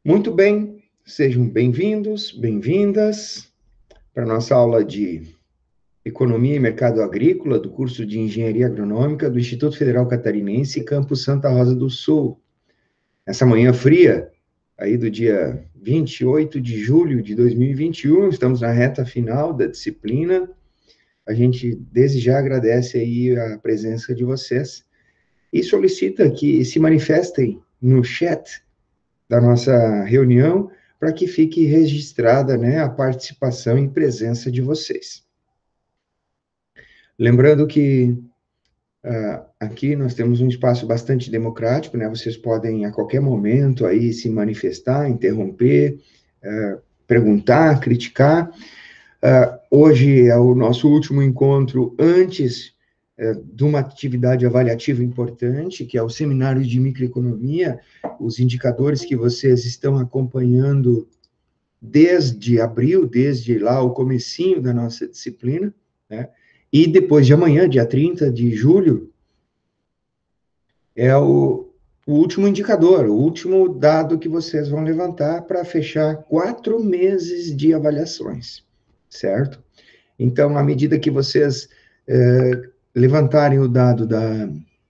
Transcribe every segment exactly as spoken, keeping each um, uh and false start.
Muito bem, sejam bem-vindos, bem-vindas para a nossa aula de Economia e Mercado Agrícola do curso de Engenharia Agronômica do Instituto Federal Catarinense, campus Santa Rosa do Sul. Essa manhã fria, aí do dia vinte e oito de julho de dois mil e vinte e um, estamos na reta final da disciplina. A gente desde já agradece aí a presença de vocês e solicita que se manifestem no chat da nossa reunião, para que fique registrada, né, a participação e presença de vocês. Lembrando que uh, aqui nós temos um espaço bastante democrático, né, vocês podem a qualquer momento aí se manifestar, interromper, uh, perguntar, criticar. Uh, hoje é o nosso último encontro antes de uma atividade avaliativa importante, que é o seminário de microeconomia, os indicadores que vocês estão acompanhando desde abril, desde lá o comecinho da nossa disciplina, né? E depois de amanhã, dia trinta de julho, é o, o último indicador, o último dado que vocês vão levantar para fechar quatro meses de avaliações, certo? Então, à medida que vocês é, levantarem o dado da,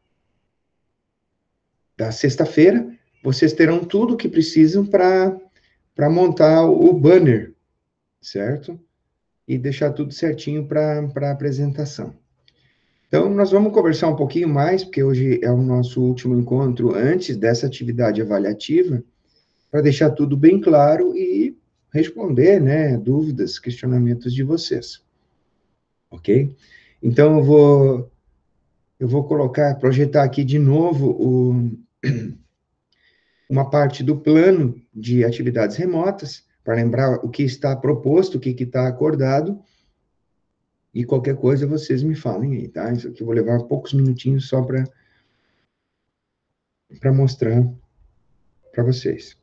da sexta-feira, vocês terão tudo o que precisam para montar o banner, certo? E deixar tudo certinho para a apresentação. Então, nós vamos conversar um pouquinho mais, porque hoje é o nosso último encontro antes dessa atividade avaliativa, para deixar tudo bem claro e responder, né, dúvidas, questionamentos de vocês. Ok? Então, eu vou, eu vou colocar, projetar aqui de novo o, uma parte do plano de atividades remotas, para lembrar o que está proposto, o que está acordado, e qualquer coisa vocês me falem aí, tá? Isso aqui eu vou levar poucos minutinhos só para para mostrar para vocês.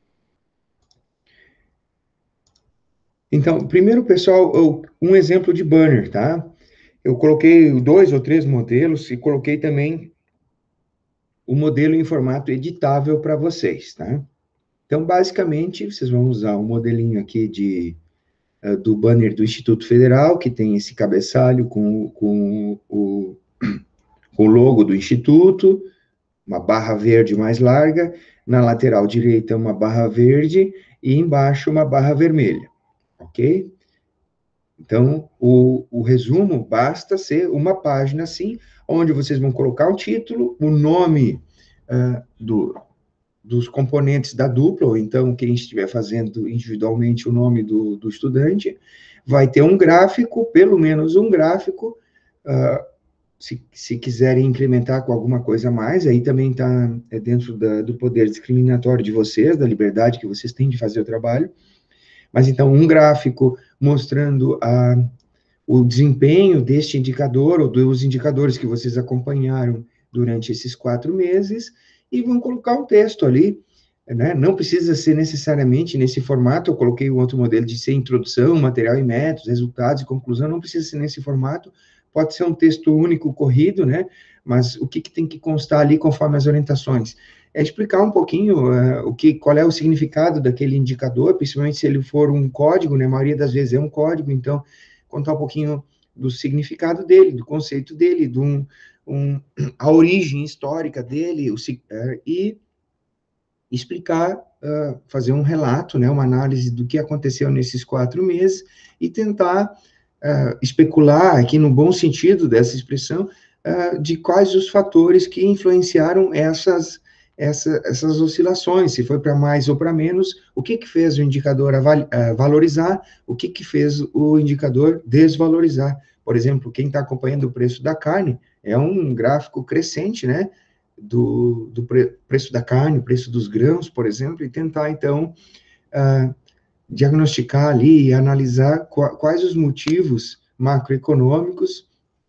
Então, primeiro, pessoal, eu, um exemplo de banner, tá? Eu coloquei dois ou três modelos e coloquei também o modelo em formato editável para vocês, tá? Então, basicamente, vocês vão usar o um modelinho aqui de, uh, do banner do Instituto Federal, que tem esse cabeçalho com, com o, com o logo do Instituto, uma barra verde mais larga, na lateral direita uma barra verde e embaixo uma barra vermelha, ok? Então, o, o resumo basta ser uma página assim, onde vocês vão colocar o título, o nome uh, do, dos componentes da dupla, ou então quem estiver fazendo individualmente o nome do, do estudante, vai ter um gráfico, pelo menos um gráfico, uh, se, se quiserem incrementar com alguma coisa a mais, aí também está é dentro da, do poder discriminatório de vocês, da liberdade que vocês têm de fazer o trabalho, mas então um gráfico mostrando a, o desempenho deste indicador, ou dos indicadores que vocês acompanharam durante esses quatro meses, e vão colocar um texto ali, né? Não precisa ser necessariamente nesse formato, eu coloquei um outro modelo de ser introdução, material e métodos, resultados e conclusão, não precisa ser nesse formato, pode ser um texto único, corrido, né? Mas o que, que tem que constar ali conforme as orientações? É explicar um pouquinho uh, o que, qual é o significado daquele indicador, principalmente se ele for um código, né? A maioria das vezes é um código, então, contar um pouquinho do significado dele, do conceito dele, de um, um, a origem histórica dele, o, uh, e explicar, uh, fazer um relato, né, uma análise do que aconteceu nesses quatro meses e tentar uh, especular, aqui no bom sentido dessa expressão, uh, de quais os fatores que influenciaram essas, essa, essas oscilações, se foi para mais ou para menos, o que, que fez o indicador uh, valorizar, o que, que fez o indicador desvalorizar. Por exemplo, quem está acompanhando o preço da carne, é um gráfico crescente, né, do, do pre, preço da carne, o preço dos grãos, por exemplo, e tentar, então, uh, diagnosticar ali e analisar qu quais os motivos macroeconômicos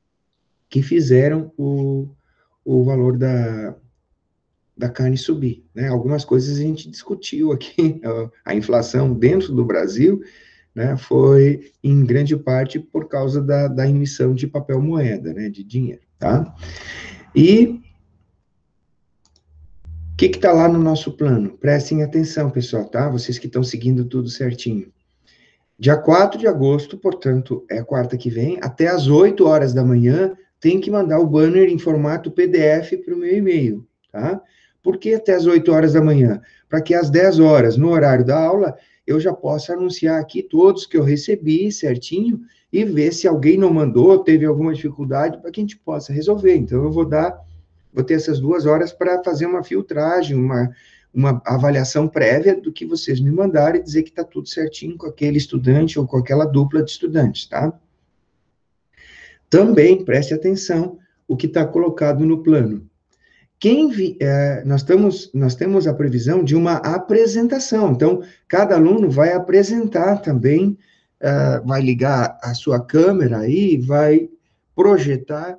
que fizeram o, o valor da, da carne subir, né? Algumas coisas a gente discutiu aqui, a inflação dentro do Brasil, né, foi em grande parte por causa da, da emissão de papel moeda, né, de dinheiro, tá? E que está lá no nosso plano? Prestem atenção, pessoal, tá? Vocês que estão seguindo tudo certinho. Dia quatro de agosto, portanto, é a quarta que vem, até às oito horas da manhã, tem que mandar o banner em formato P D F para o meu e-mail, tá? Por que até às oito horas da manhã? Para que às dez horas, no horário da aula, eu já possa anunciar aqui todos que eu recebi certinho e ver se alguém não mandou, teve alguma dificuldade, para que a gente possa resolver. Então, eu vou dar, vou ter essas duas horas para fazer uma filtragem, uma uma avaliação prévia do que vocês me mandarem e dizer que está tudo certinho com aquele estudante ou com aquela dupla de estudantes, tá? Também preste atenção o que está colocado no plano. Quem vi, é, nós, estamos, nós temos a previsão de uma apresentação, então, cada aluno vai apresentar também, é, vai ligar a sua câmera aí, vai projetar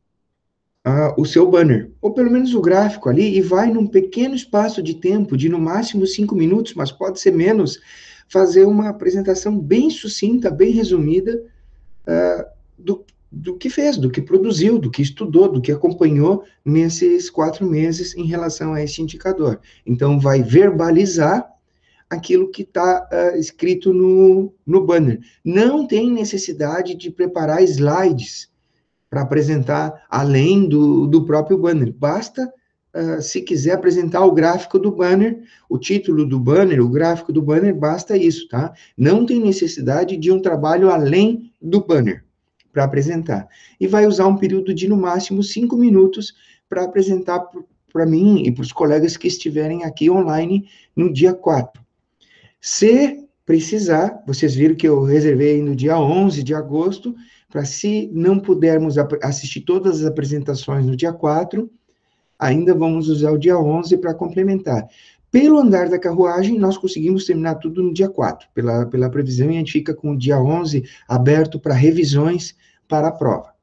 Uh, o seu banner, ou pelo menos o gráfico ali, e vai num pequeno espaço de tempo, de no máximo cinco minutos, mas pode ser menos, fazer uma apresentação bem sucinta, bem resumida, uh, do, do que fez, do que produziu, do que estudou, do que acompanhou nesses quatro meses em relação a esse indicador. Então, vai verbalizar aquilo que está uh, escrito no, no banner. Não tem necessidade de preparar slides para apresentar além do, do próprio banner. Basta, uh, se quiser apresentar o gráfico do banner, o título do banner, o gráfico do banner, basta isso, tá? Não tem necessidade de um trabalho além do banner para apresentar. E vai usar um período de, no máximo, cinco minutos para apresentar para mim e para os colegas que estiverem aqui online no dia quatro. Se precisar, vocês viram que eu reservei no dia onze de agosto, para se não pudermos assistir todas as apresentações no dia quatro, ainda vamos usar o dia onze para complementar. Pelo andar da carruagem, nós conseguimos terminar tudo no dia quatro, pela, pela previsão, e a gente fica com o dia onze aberto para revisões para a prova.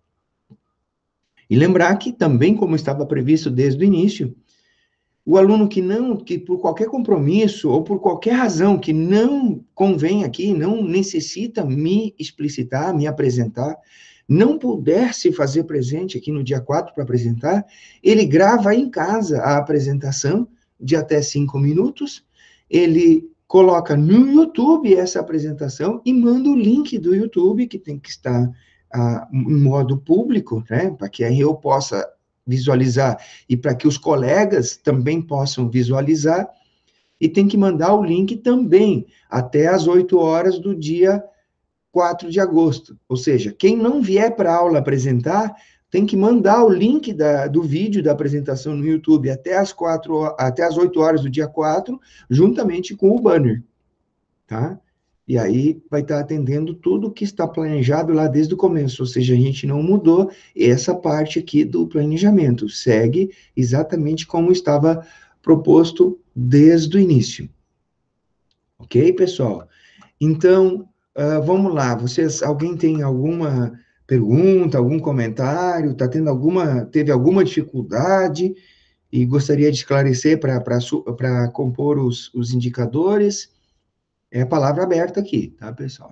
E lembrar que também, como estava previsto desde o início, o aluno que não, que por qualquer compromisso ou por qualquer razão que não convém aqui, não necessita me explicitar, me apresentar, não puder se fazer presente aqui no dia quatro para apresentar, ele grava em casa a apresentação de até cinco minutos, ele coloca no YouTube essa apresentação e manda o link do YouTube, que tem que estar ah, em modo público, né, para que aí eu possa visualizar, e para que os colegas também possam visualizar, e tem que mandar o link também até às oito horas do dia quatro de agosto. Ou seja, quem não vier para a aula apresentar, tem que mandar o link da, do vídeo da apresentação no YouTube até às, quatro, até às oito horas do dia quatro, juntamente com o banner, tá? E aí vai estar atendendo tudo que está planejado lá desde o começo, ou seja, a gente não mudou essa parte aqui do planejamento, segue exatamente como estava proposto desde o início. Ok, pessoal? Então, uh, vamos lá, vocês, alguém tem alguma pergunta, algum comentário, tá tendo alguma, teve alguma dificuldade e gostaria de esclarecer para compor os, os indicadores? É a palavra aberta aqui, tá, pessoal?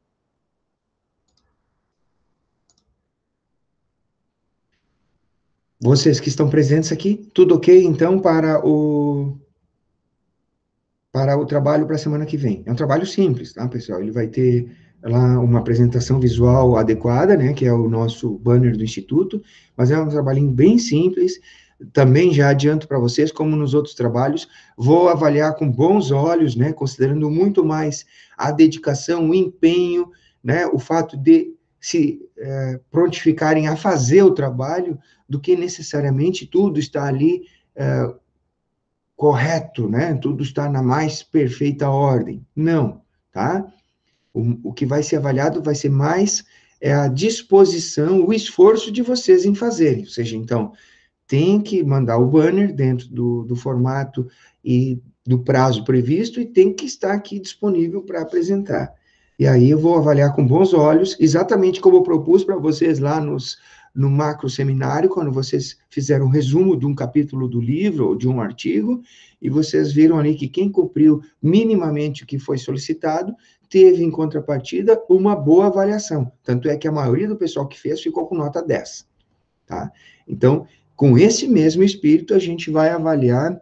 Vocês que estão presentes aqui, tudo ok, então, para o, para o trabalho para a semana que vem? É um trabalho simples, tá, pessoal? Ele vai ter lá uma apresentação visual adequada, né, que é o nosso banner do Instituto, mas é um trabalhinho bem simples. Também já adianto para vocês, como nos outros trabalhos, vou avaliar com bons olhos, né, considerando muito mais a dedicação, o empenho, né, o fato de se é, prontificarem a fazer o trabalho, do que necessariamente tudo está ali é, correto, né, tudo está na mais perfeita ordem. Não, tá? O, o que vai ser avaliado vai ser mais é, a disposição, o esforço de vocês em fazerem, ou seja, então, tem que mandar o banner dentro do, do formato e do prazo previsto e tem que estar aqui disponível para apresentar. E aí eu vou avaliar com bons olhos, exatamente como eu propus para vocês lá nos, no macro seminário, quando vocês fizeram um resumo de um capítulo do livro ou de um artigo, e vocês viram ali que quem cumpriu minimamente o que foi solicitado, teve em contrapartida uma boa avaliação. Tanto é que a maioria do pessoal que fez ficou com nota dez, tá? Então, com esse mesmo espírito, a gente vai avaliar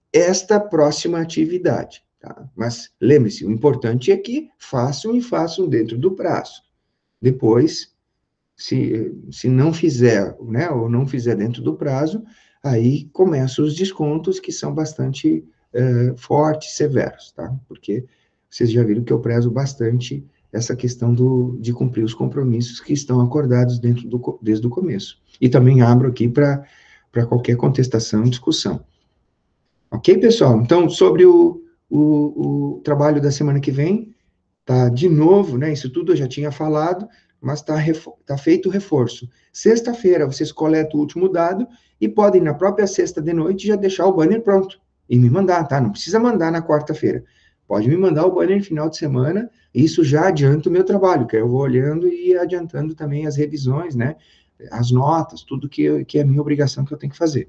esta próxima atividade, tá? Mas lembre-se, o importante é que façam e façam dentro do prazo. Depois, se, se não fizer, né, ou não fizer dentro do prazo, aí começam os descontos que são bastante é, fortes, severos, tá? Porque vocês já viram que eu prezo bastante essa questão do, de cumprir os compromissos que estão acordados dentro do, desde o começo. E também abro aqui para qualquer contestação e discussão. Ok, pessoal? Então, sobre o, o, o trabalho da semana que vem, tá de novo, né? Isso tudo eu já tinha falado, mas tá, tá feito o reforço. Sexta-feira, vocês coletam o último dado e podem, na própria sexta de noite, já deixar o banner pronto e me mandar, tá? Não precisa mandar na quarta-feira. Pode me mandar o banner no final de semana, isso já adianta o meu trabalho, que eu vou olhando e adiantando também as revisões, né? As notas, tudo que, eu, que é minha obrigação que eu tenho que fazer.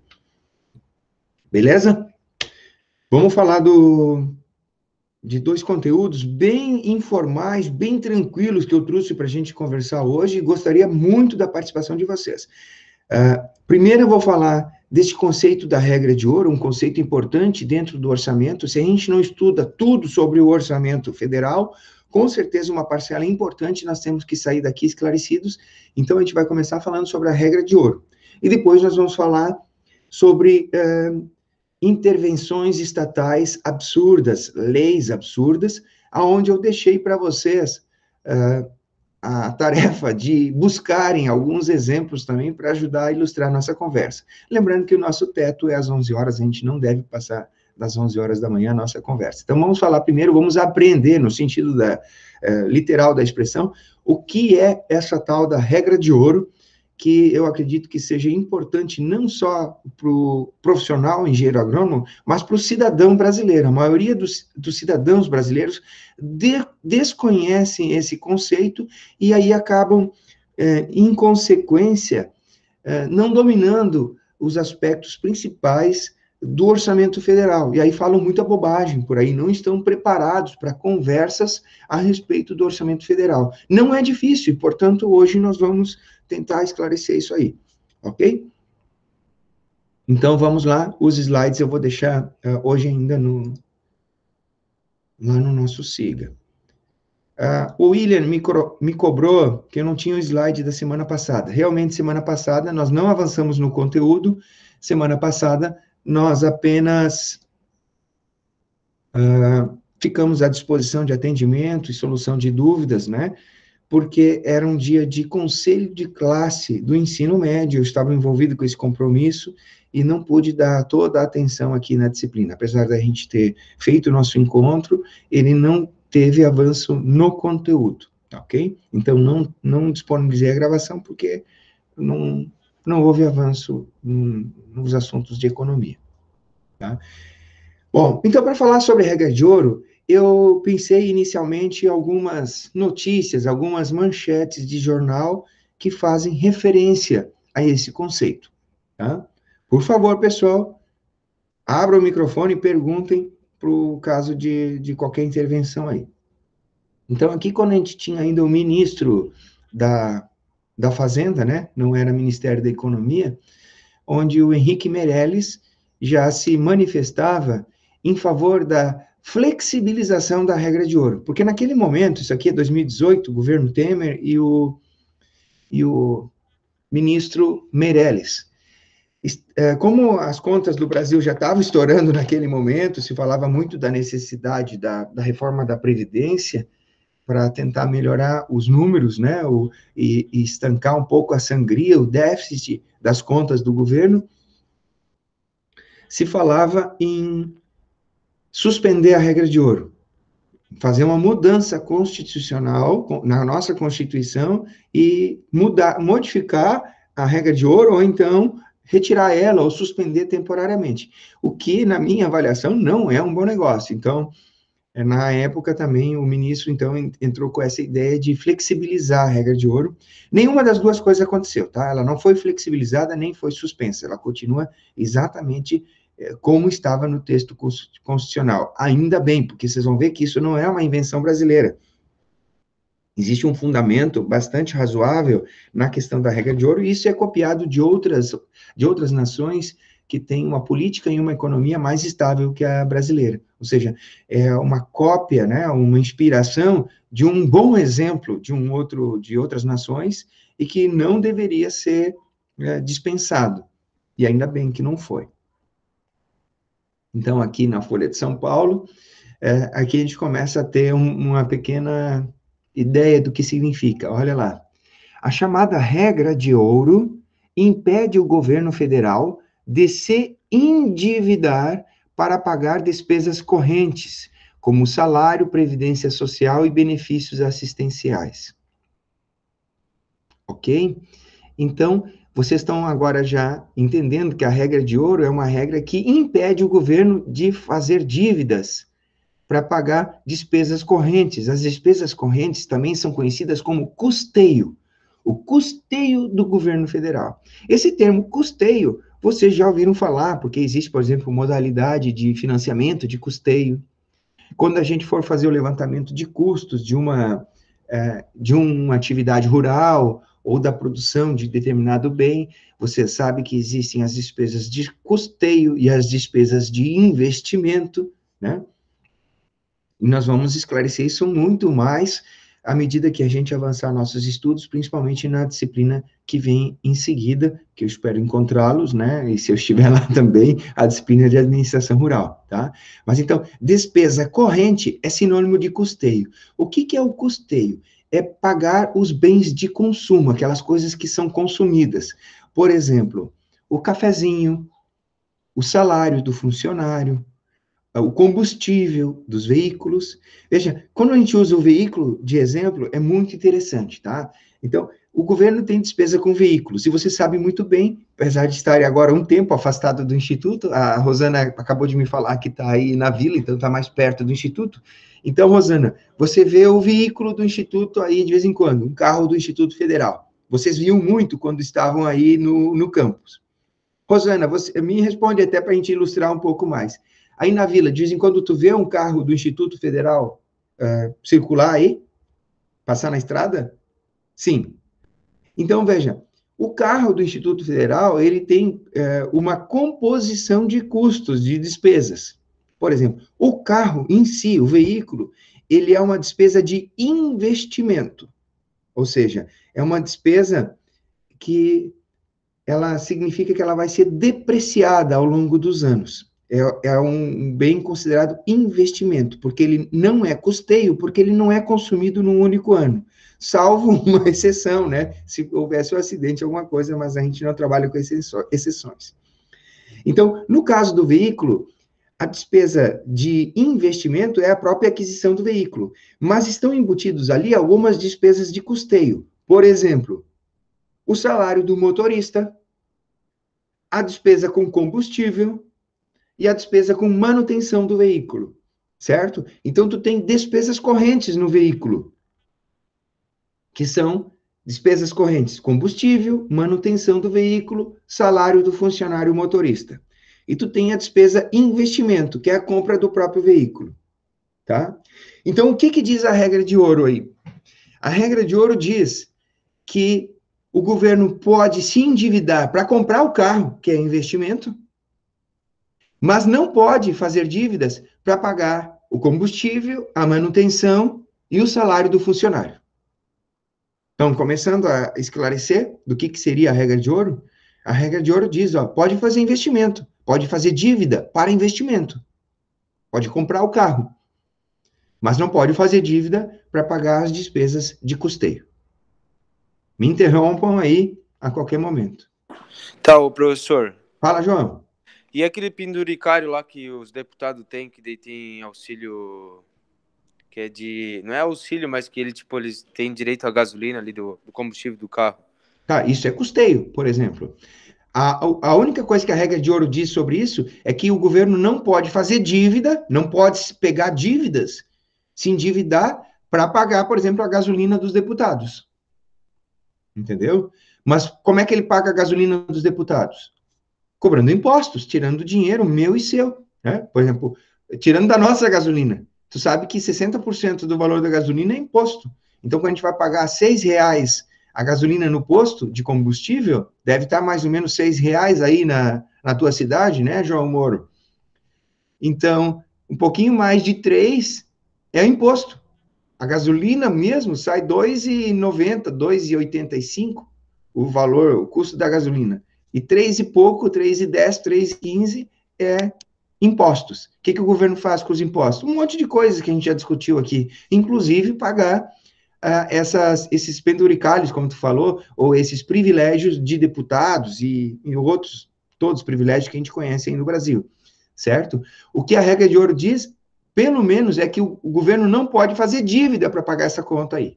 Beleza? Vamos falar do, de dois conteúdos bem informais, bem tranquilos que eu trouxe para a gente conversar hoje e gostaria muito da participação de vocês. Uh, primeiro eu vou falar desse conceito da regra de ouro, um conceito importante dentro do orçamento. Se a gente não estuda tudo sobre o orçamento federal, com certeza uma parcela importante nós temos que sair daqui esclarecidos. Então a gente vai começar falando sobre a regra de ouro. E depois nós vamos falar sobre uh, intervenções estatais absurdas, leis absurdas, aonde eu deixei para vocês uh, a tarefa de buscarem alguns exemplos também para ajudar a ilustrar a nossa conversa. Lembrando que o nosso teto é às onze horas, a gente não deve passar das onze horas da manhã a nossa conversa. Então, vamos falar primeiro, vamos aprender, no sentido da, uh, literal da expressão, o que é essa tal da regra de ouro, que eu acredito que seja importante não só para o profissional engenheiro agrônomo, mas para o cidadão brasileiro. A maioria dos, dos cidadãos brasileiros de, desconhecem esse conceito e aí acabam, é, em consequência, é, não dominando os aspectos principais do orçamento federal. E aí falam muita bobagem por aí, não estão preparados para conversas a respeito do orçamento federal. Não é difícil, portanto, hoje nós vamos tentar esclarecer isso aí, ok? Então, vamos lá, os slides eu vou deixar uh, hoje ainda no, lá no nosso Siga. Uh, o William me, me cobrou que eu não tinha o slide da semana passada. Realmente, semana passada, nós não avançamos no conteúdo, semana passada, nós apenas uh, ficamos à disposição de atendimento e solução de dúvidas, né? Porque era um dia de conselho de classe do ensino médio, eu estava envolvido com esse compromisso e não pude dar toda a atenção aqui na disciplina. Apesar da gente ter feito o nosso encontro, ele não teve avanço no conteúdo, ok? Então, não, não disponibilizei a gravação porque não, não houve avanço hum, nos assuntos de economia, tá? Bom, então, para falar sobre regra de ouro, eu pensei inicialmente em algumas notícias, algumas manchetes de jornal que fazem referência a esse conceito, tá? Por favor, pessoal, abra o microfone e perguntem para o caso de, de qualquer intervenção aí. Então, aqui, quando a gente tinha ainda o ministro da, da Fazenda, né? Não era Ministério da Economia, onde o Henrique Meirelles já se manifestava em favor da flexibilização da regra de ouro, porque naquele momento, isso aqui é dois mil e dezoito, o governo Temer e o, e o ministro Meirelles, como as contas do Brasil já estavam estourando naquele momento, se falava muito da necessidade da, da reforma da Previdência para tentar melhorar os números, né, o, e, e estancar um pouco a sangria, o déficit das contas do governo, se falava em suspender a regra de ouro, fazer uma mudança constitucional na nossa Constituição e mudar, modificar a regra de ouro, ou então retirar ela ou suspender temporariamente, o que, na minha avaliação, não é um bom negócio. Então, na época também, o ministro, então, entrou com essa ideia de flexibilizar a regra de ouro. Nenhuma das duas coisas aconteceu, tá? Ela não foi flexibilizada, nem foi suspensa, ela continua exatamente como estava no texto constitucional. Ainda bem, porque vocês vão ver que isso não é uma invenção brasileira. Existe um fundamento bastante razoável na questão da regra de ouro, e isso é copiado de outras, de outras nações que tem uma política e uma economia mais estável que a brasileira. Ou seja, é uma cópia, né, uma inspiração de um bom exemplo de um outro, de outras nações, e que não deveria ser é, dispensado. E ainda bem que não foi. Então, aqui na Folha de São Paulo, é, aqui a gente começa a ter um, uma pequena ideia do que significa. Olha lá. A chamada regra de ouro impede o governo federal de se endividar para pagar despesas correntes, como salário, previdência social e benefícios assistenciais. Ok? Então, vocês estão agora já entendendo que a regra de ouro é uma regra que impede o governo de fazer dívidas para pagar despesas correntes. As despesas correntes também são conhecidas como custeio. O custeio do governo federal. Esse termo custeio, vocês já ouviram falar, porque existe, por exemplo, modalidade de financiamento de custeio. Quando a gente for fazer o levantamento de custos de uma, é, de uma atividade rural ou da produção de determinado bem, você sabe que existem as despesas de custeio e as despesas de investimento, né? E nós vamos esclarecer isso muito mais à medida que a gente avançar nossos estudos, principalmente na disciplina que vem em seguida, que eu espero encontrá-los, né? E se eu estiver lá também, a disciplina de administração rural, tá? Mas então, despesa corrente é sinônimo de custeio. O que que é o custeio? É pagar os bens de consumo, aquelas coisas que são consumidas. Por exemplo, o cafezinho, o salário do funcionário, o combustível dos veículos. Veja, quando a gente usa o veículo de exemplo, é muito interessante, tá? Então, o governo tem despesa com veículos, e você sabe muito bem, apesar de estar agora um tempo afastado do Instituto, a Rosana acabou de me falar que está aí na vila, então está mais perto do Instituto. Então, Rosana, você vê o veículo do Instituto aí de vez em quando, um carro do Instituto Federal. Vocês viam muito quando estavam aí no, no campus. Rosana, você me responde até para a gente ilustrar um pouco mais. Aí na vila, de vez em quando tu vê um carro do Instituto Federal uh, circular aí, passar na estrada? Sim. Então, veja, o carro do Instituto Federal, ele tem uh, uma composição de custos, de despesas. Por exemplo, o carro em si, o veículo, ele é uma despesa de investimento. Ou seja, é uma despesa que ela significa que ela vai ser depreciada ao longo dos anos. É, é um bem considerado investimento, porque ele não é custeio, porque ele não é consumido num único ano, salvo uma exceção, né? Se houvesse um acidente, alguma coisa, mas a gente não trabalha com exceções. Então, no caso do veículo, a despesa de investimento é a própria aquisição do veículo, mas estão embutidos ali algumas despesas de custeio. Por exemplo, o salário do motorista, a despesa com combustível e a despesa com manutenção do veículo, certo? Então, tu tem despesas correntes no veículo, que são despesas correntes, combustível, manutenção do veículo, salário do funcionário motorista. E tu tem a despesa investimento, que é a compra do próprio veículo, tá? Então, o que que diz a regra de ouro aí? A regra de ouro diz que o governo pode se endividar para comprar o carro, que é investimento, mas não pode fazer dívidas para pagar o combustível, a manutenção e o salário do funcionário. Então, começando a esclarecer do que, que seria a regra de ouro, a regra de ouro diz, ó, pode fazer investimento, pode fazer dívida para investimento, pode comprar o carro, mas não pode fazer dívida para pagar as despesas de custeio. Me interrompam aí a qualquer momento. Tá, ô professor. Fala, João. E aquele penduricário lá que os deputados têm, que daí tem auxílio, que é de... Não é auxílio, mas que ele, tipo, eles têm direito à gasolina ali do, do combustível do carro. Tá, isso é custeio, por exemplo. A, a única coisa que a regra de ouro diz sobre isso é que o governo não pode fazer dívida, não pode pegar dívidas, se endividar para pagar, por exemplo, a gasolina dos deputados. Entendeu? Mas como é que ele paga a gasolina dos deputados? Cobrando impostos, tirando dinheiro meu e seu, né? Por exemplo, tirando da nossa gasolina. Tu sabe que sessenta por cento do valor da gasolina é imposto. Então, quando a gente vai pagar seis reais a gasolina no posto de combustível, deve estar mais ou menos seis reais aí na, na tua cidade, né, João Moro? Então, um pouquinho mais de três é o imposto. A gasolina mesmo sai dois reais e noventa, dois reais e oitenta e cinco o valor, o custo da gasolina. E três e pouco, três e dez, três e quinze é impostos. O que, que o governo faz com os impostos? Um monte de coisas que a gente já discutiu aqui, inclusive pagar uh, essas, esses penduricalhos, como tu falou, ou esses privilégios de deputados e, e outros, todos os privilégios que a gente conhece aí no Brasil, certo? O que a regra de ouro diz, pelo menos, é que o, o governo não pode fazer dívida para pagar essa conta aí.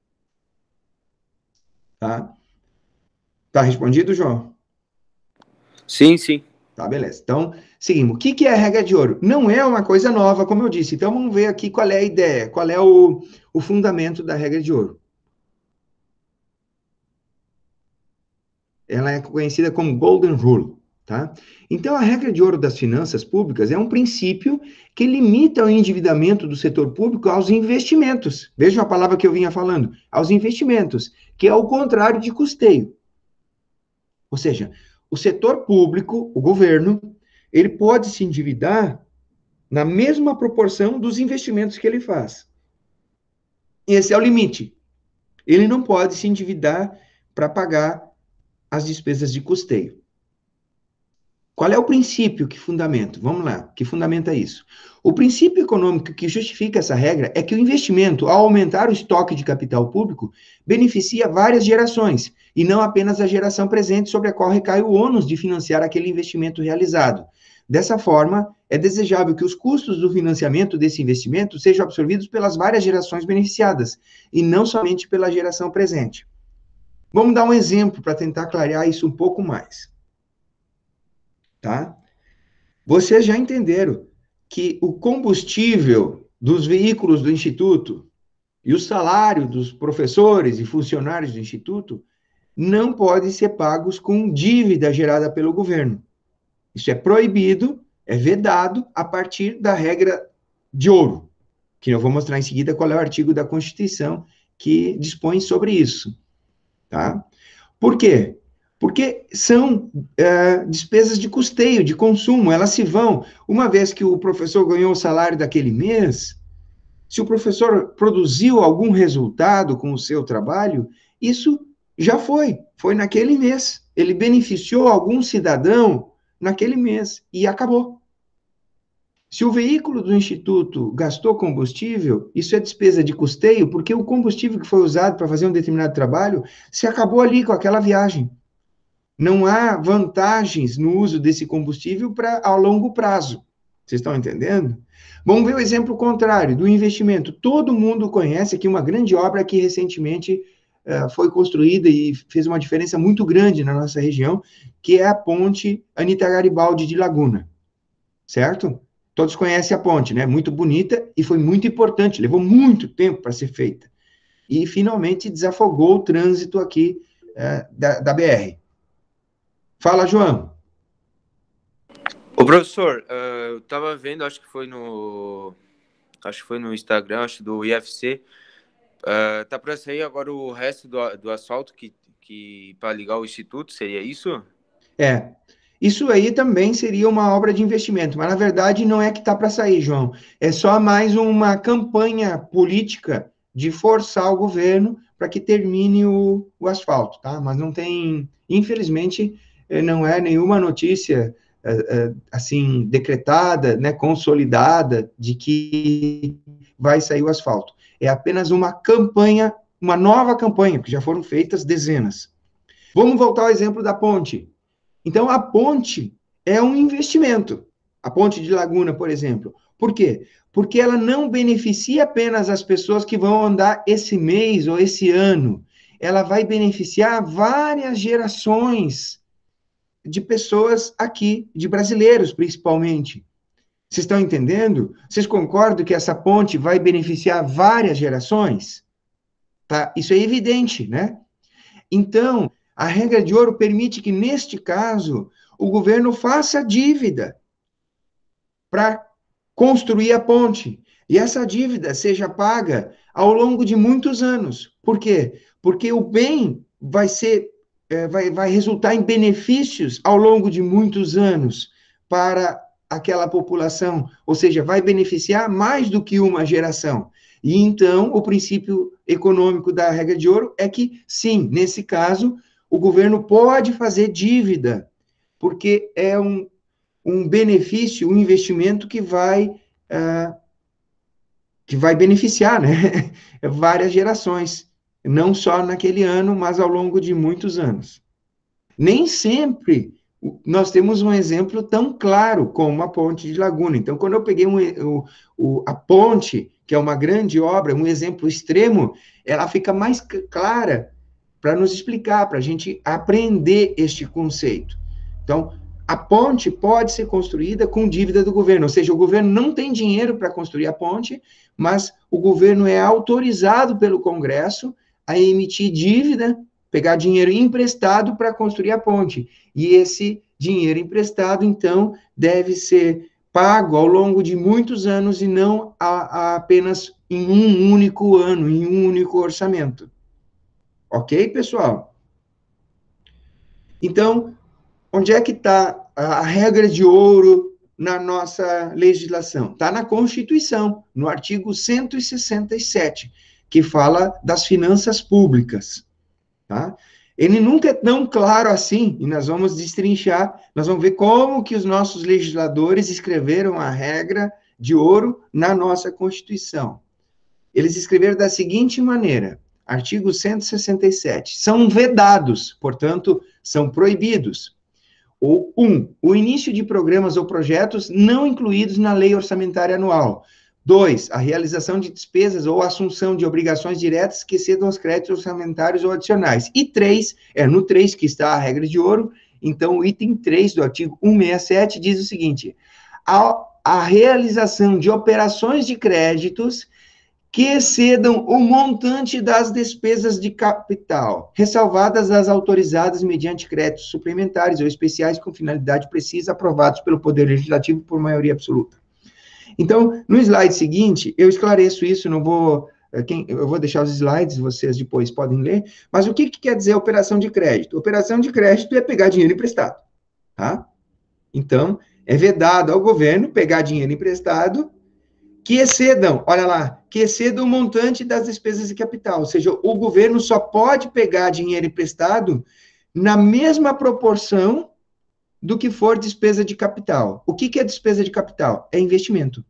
Tá? Tá respondido, João? Sim, sim. Tá, beleza. Então, seguimos. O que, que é a regra de ouro? Não é uma coisa nova, como eu disse. Então, vamos ver aqui qual é a ideia, qual é o, o fundamento da regra de ouro. Ela é conhecida como Golden Rule, tá? Então, a regra de ouro das finanças públicas é um princípio que limita o endividamento do setor público aos investimentos. Veja a palavra que eu vinha falando, aos investimentos, que é o contrário de custeio. Ou seja, o setor público, o governo, ele pode se endividar na mesma proporção dos investimentos que ele faz. Esse é o limite. Ele não pode se endividar para pagar as despesas de custeio. Qual é o princípio que fundamenta? Vamos lá, que fundamenta isso? O princípio econômico que justifica essa regra é que o investimento, ao aumentar o estoque de capital público, beneficia várias gerações, e não apenas a geração presente sobre a qual recai o ônus de financiar aquele investimento realizado. Dessa forma, é desejável que os custos do financiamento desse investimento sejam absorvidos pelas várias gerações beneficiadas, e não somente pela geração presente. Vamos dar um exemplo para tentar clarear isso um pouco mais. Tá? Vocês já entenderam que o combustível dos veículos do Instituto e o salário dos professores e funcionários do Instituto não podem ser pagos com dívida gerada pelo governo. Isso é proibido, é vedado a partir da regra de ouro, que eu vou mostrar em seguida qual é o artigo da Constituição que dispõe sobre isso. Tá? Por quê? Porque são é, despesas de custeio, de consumo, elas se vão. Uma vez que o professor ganhou o salário daquele mês, se o professor produziu algum resultado com o seu trabalho, isso já foi, foi naquele mês. Ele beneficiou algum cidadão naquele mês e acabou. Se o veículo do Instituto gastou combustível, isso é despesa de custeio, porque o combustível que foi usado para fazer um determinado trabalho se acabou ali com aquela viagem. Não há vantagens no uso desse combustível para a longo prazo. Vocês estão entendendo? Vamos ver o exemplo contrário, do investimento. Todo mundo conhece aqui uma grande obra que recentemente uh, foi construída e fez uma diferença muito grande na nossa região, que é a ponte Anita Garibaldi de Laguna. Certo? Todos conhecem a ponte, né? Muito bonita e foi muito importante, levou muito tempo para ser feita. E finalmente desafogou o trânsito aqui uh, da, da B R. Fala, João. Ô, professor, uh, eu tava vendo, acho que foi no... Acho que foi no Instagram, acho do I F C. Uh, tá para sair agora o resto do, do asfalto que, que para ligar o Instituto, seria isso? É. Isso aí também seria uma obra de investimento, mas na verdade não é que tá para sair, João. É só mais uma campanha política de forçar o governo para que termine o, o asfalto, tá? Mas não tem, infelizmente, não é nenhuma notícia assim decretada, né, consolidada de que vai sair o asfalto. É apenas uma campanha, uma nova campanha, porque já foram feitas dezenas. Vamos voltar ao exemplo da ponte. Então, a ponte é um investimento. A ponte de Laguna, por exemplo. Por quê? Porque ela não beneficia apenas as pessoas que vão andar esse mês ou esse ano. Ela vai beneficiar várias gerações de pessoas aqui, de brasileiros principalmente. Vocês estão entendendo? Vocês concordam que essa ponte vai beneficiar várias gerações? Tá? Isso é evidente, né? Então, a regra de ouro permite que, neste caso, o governo faça dívida para construir a ponte. E essa dívida seja paga ao longo de muitos anos. Por quê? Porque o bem vai ser é, vai, vai resultar em benefícios ao longo de muitos anos para aquela população, ou seja, vai beneficiar mais do que uma geração. E então, o princípio econômico da regra de ouro é que, sim, nesse caso, o governo pode fazer dívida, porque é um, um benefício, um investimento que vai, uh, que vai beneficiar, né? Várias gerações, não só naquele ano, mas ao longo de muitos anos. Nem sempre nós temos um exemplo tão claro como a ponte de Laguna. Então, quando eu peguei um, o, o, a ponte, que é uma grande obra, um exemplo extremo, ela fica mais clara para nos explicar, para a gente aprender este conceito. Então, a ponte pode ser construída com dívida do governo, ou seja, o governo não tem dinheiro para construir a ponte, mas o governo é autorizado pelo Congresso a emitir dívida, pegar dinheiro emprestado para construir a ponte. E esse dinheiro emprestado, então, deve ser pago ao longo de muitos anos e não a, a apenas em um único ano, em um único orçamento. Ok, pessoal? Então, onde é que está a regra de ouro na nossa legislação? Está na Constituição, no artigo cento e sessenta e sete, que fala das finanças públicas. Tá? Ele nunca é tão claro assim, e nós vamos destrinchar, nós vamos ver como que os nossos legisladores escreveram a regra de ouro na nossa Constituição. Eles escreveram da seguinte maneira, artigo cento e sessenta e sete, são vedados, portanto, são proibidos. Ou, um, o início de programas ou projetos não incluídos na lei orçamentária anual. Dois, a realização de despesas ou assunção de obrigações diretas que excedam os créditos orçamentários ou adicionais. E três, é no três que está a regra de ouro, então o item três do artigo cento e sessenta e sete diz o seguinte, a, a realização de operações de créditos que excedam o montante das despesas de capital, ressalvadas as autorizadas mediante créditos suplementares ou especiais com finalidade precisa, aprovados pelo Poder Legislativo por maioria absoluta. Então, no slide seguinte, eu esclareço isso, não vou, quem, eu vou deixar os slides, vocês depois podem ler, mas o que, que quer dizer operação de crédito? Operação de crédito é pegar dinheiro emprestado, tá? Então, é vedado ao governo pegar dinheiro emprestado que excedam, olha lá, que excedam o montante das despesas de capital, ou seja, o governo só pode pegar dinheiro emprestado na mesma proporção do que for despesa de capital. O que, que é despesa de capital? É investimento.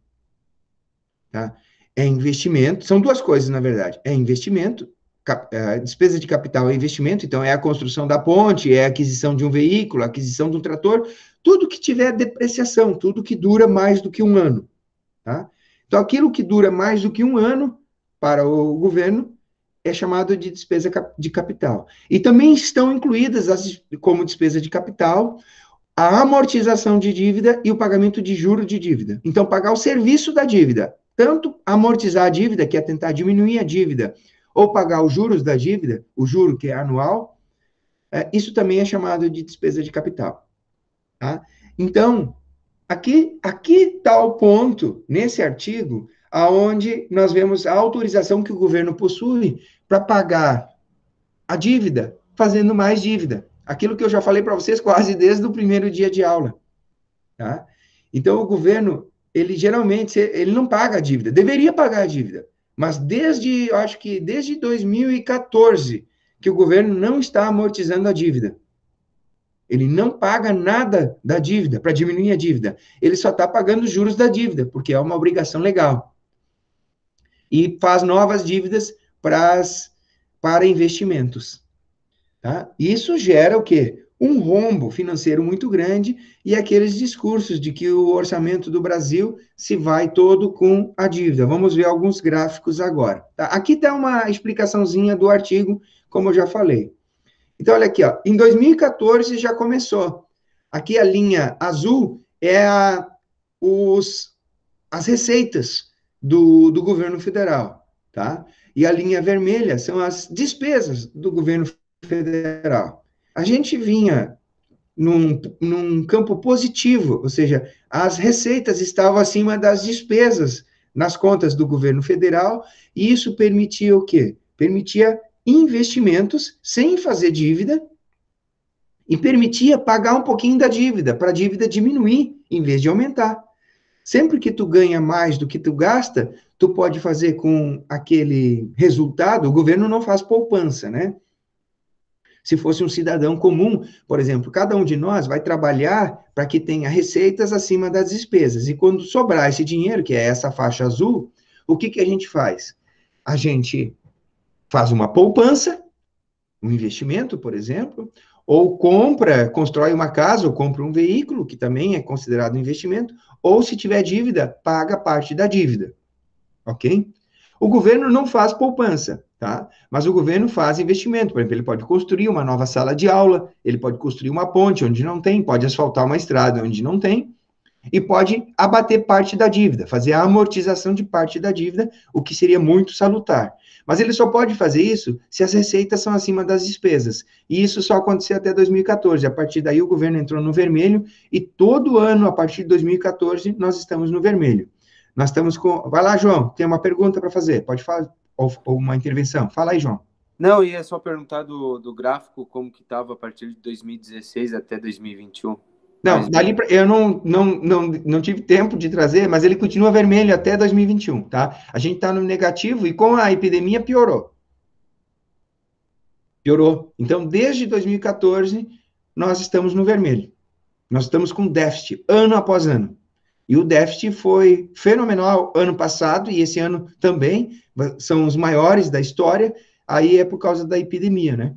Tá? É investimento, são duas coisas, na verdade. É investimento, cap, é, despesa de capital é investimento, então é a construção da ponte, é a aquisição de um veículo, a aquisição de um trator, tudo que tiver depreciação, tudo que dura mais do que um ano. Tá? Então, aquilo que dura mais do que um ano para o governo é chamado de despesa de capital. E também estão incluídas, as, como despesa de capital, a amortização de dívida e o pagamento de juros de dívida. Então, pagar o serviço da dívida, tanto amortizar a dívida, que é tentar diminuir a dívida, ou pagar os juros da dívida, o juro que é anual, é, isso também é chamado de despesa de capital. Tá? Então, aqui está o ponto, nesse artigo, aonde nós vemos a autorização que o governo possui para pagar a dívida, fazendo mais dívida. Aquilo que eu já falei para vocês quase desde o primeiro dia de aula. Tá? Então, o governo, ele geralmente, ele não paga a dívida, deveria pagar a dívida, mas desde, eu acho que desde dois mil e quatorze, que o governo não está amortizando a dívida. Ele não paga nada da dívida, para diminuir a dívida. Ele só está pagando os juros da dívida, porque é uma obrigação legal. E faz novas dívidas pras, para investimentos. Tá? Isso gera o quê? Um rombo financeiro muito grande e aqueles discursos de que o orçamento do Brasil se vai todo com a dívida. Vamos ver alguns gráficos agora. Tá? Aqui está uma explicaçãozinha do artigo, como eu já falei. Então, olha aqui, ó, em dois mil e quatorze já começou. Aqui a linha azul é a, os, as receitas do, do governo federal, tá? E a linha vermelha são as despesas do governo federal. A gente vinha num, num campo positivo, ou seja, as receitas estavam acima das despesas nas contas do governo federal, e isso permitia o quê? Permitia investimentos sem fazer dívida, e permitia pagar um pouquinho da dívida, para a dívida diminuir em vez de aumentar. Sempre que tu ganha mais do que tu gasta, tu pode fazer com aquele resultado, o governo não faz poupança, né? Se fosse um cidadão comum, por exemplo, cada um de nós vai trabalhar para que tenha receitas acima das despesas. E quando sobrar esse dinheiro, que é essa faixa azul, o que, que a gente faz? A gente faz uma poupança, um investimento, por exemplo, ou compra, constrói uma casa, ou compra um veículo, que também é considerado um investimento, ou se tiver dívida, paga parte da dívida, ok? O governo não faz poupança, tá? Mas o governo faz investimento. Por exemplo, ele pode construir uma nova sala de aula, ele pode construir uma ponte onde não tem, pode asfaltar uma estrada onde não tem, e pode abater parte da dívida, fazer a amortização de parte da dívida, o que seria muito salutar. Mas ele só pode fazer isso se as receitas são acima das despesas. E isso só aconteceu até dois mil e quatorze. A partir daí, o governo entrou no vermelho, e todo ano, a partir de dois mil e quatorze, nós estamos no vermelho. Nós estamos com... Vai lá, João, tem uma pergunta para fazer. Pode falar, ou, ou uma intervenção. Fala aí, João. Não, ia só perguntar do, do gráfico, como que estava a partir de dois mil e dezesseis até dois mil e vinte e um. Não, Mas... dali pra, eu não, não, não, não tive tempo de trazer, mas ele continua vermelho até dois mil e vinte e um, tá? A gente está no negativo e com a epidemia piorou. Piorou. Então, desde dois mil e quatorze, nós estamos no vermelho. Nós estamos com déficit, ano após ano. E o déficit foi fenomenal ano passado, e esse ano também, são os maiores da história, aí é por causa da epidemia, né?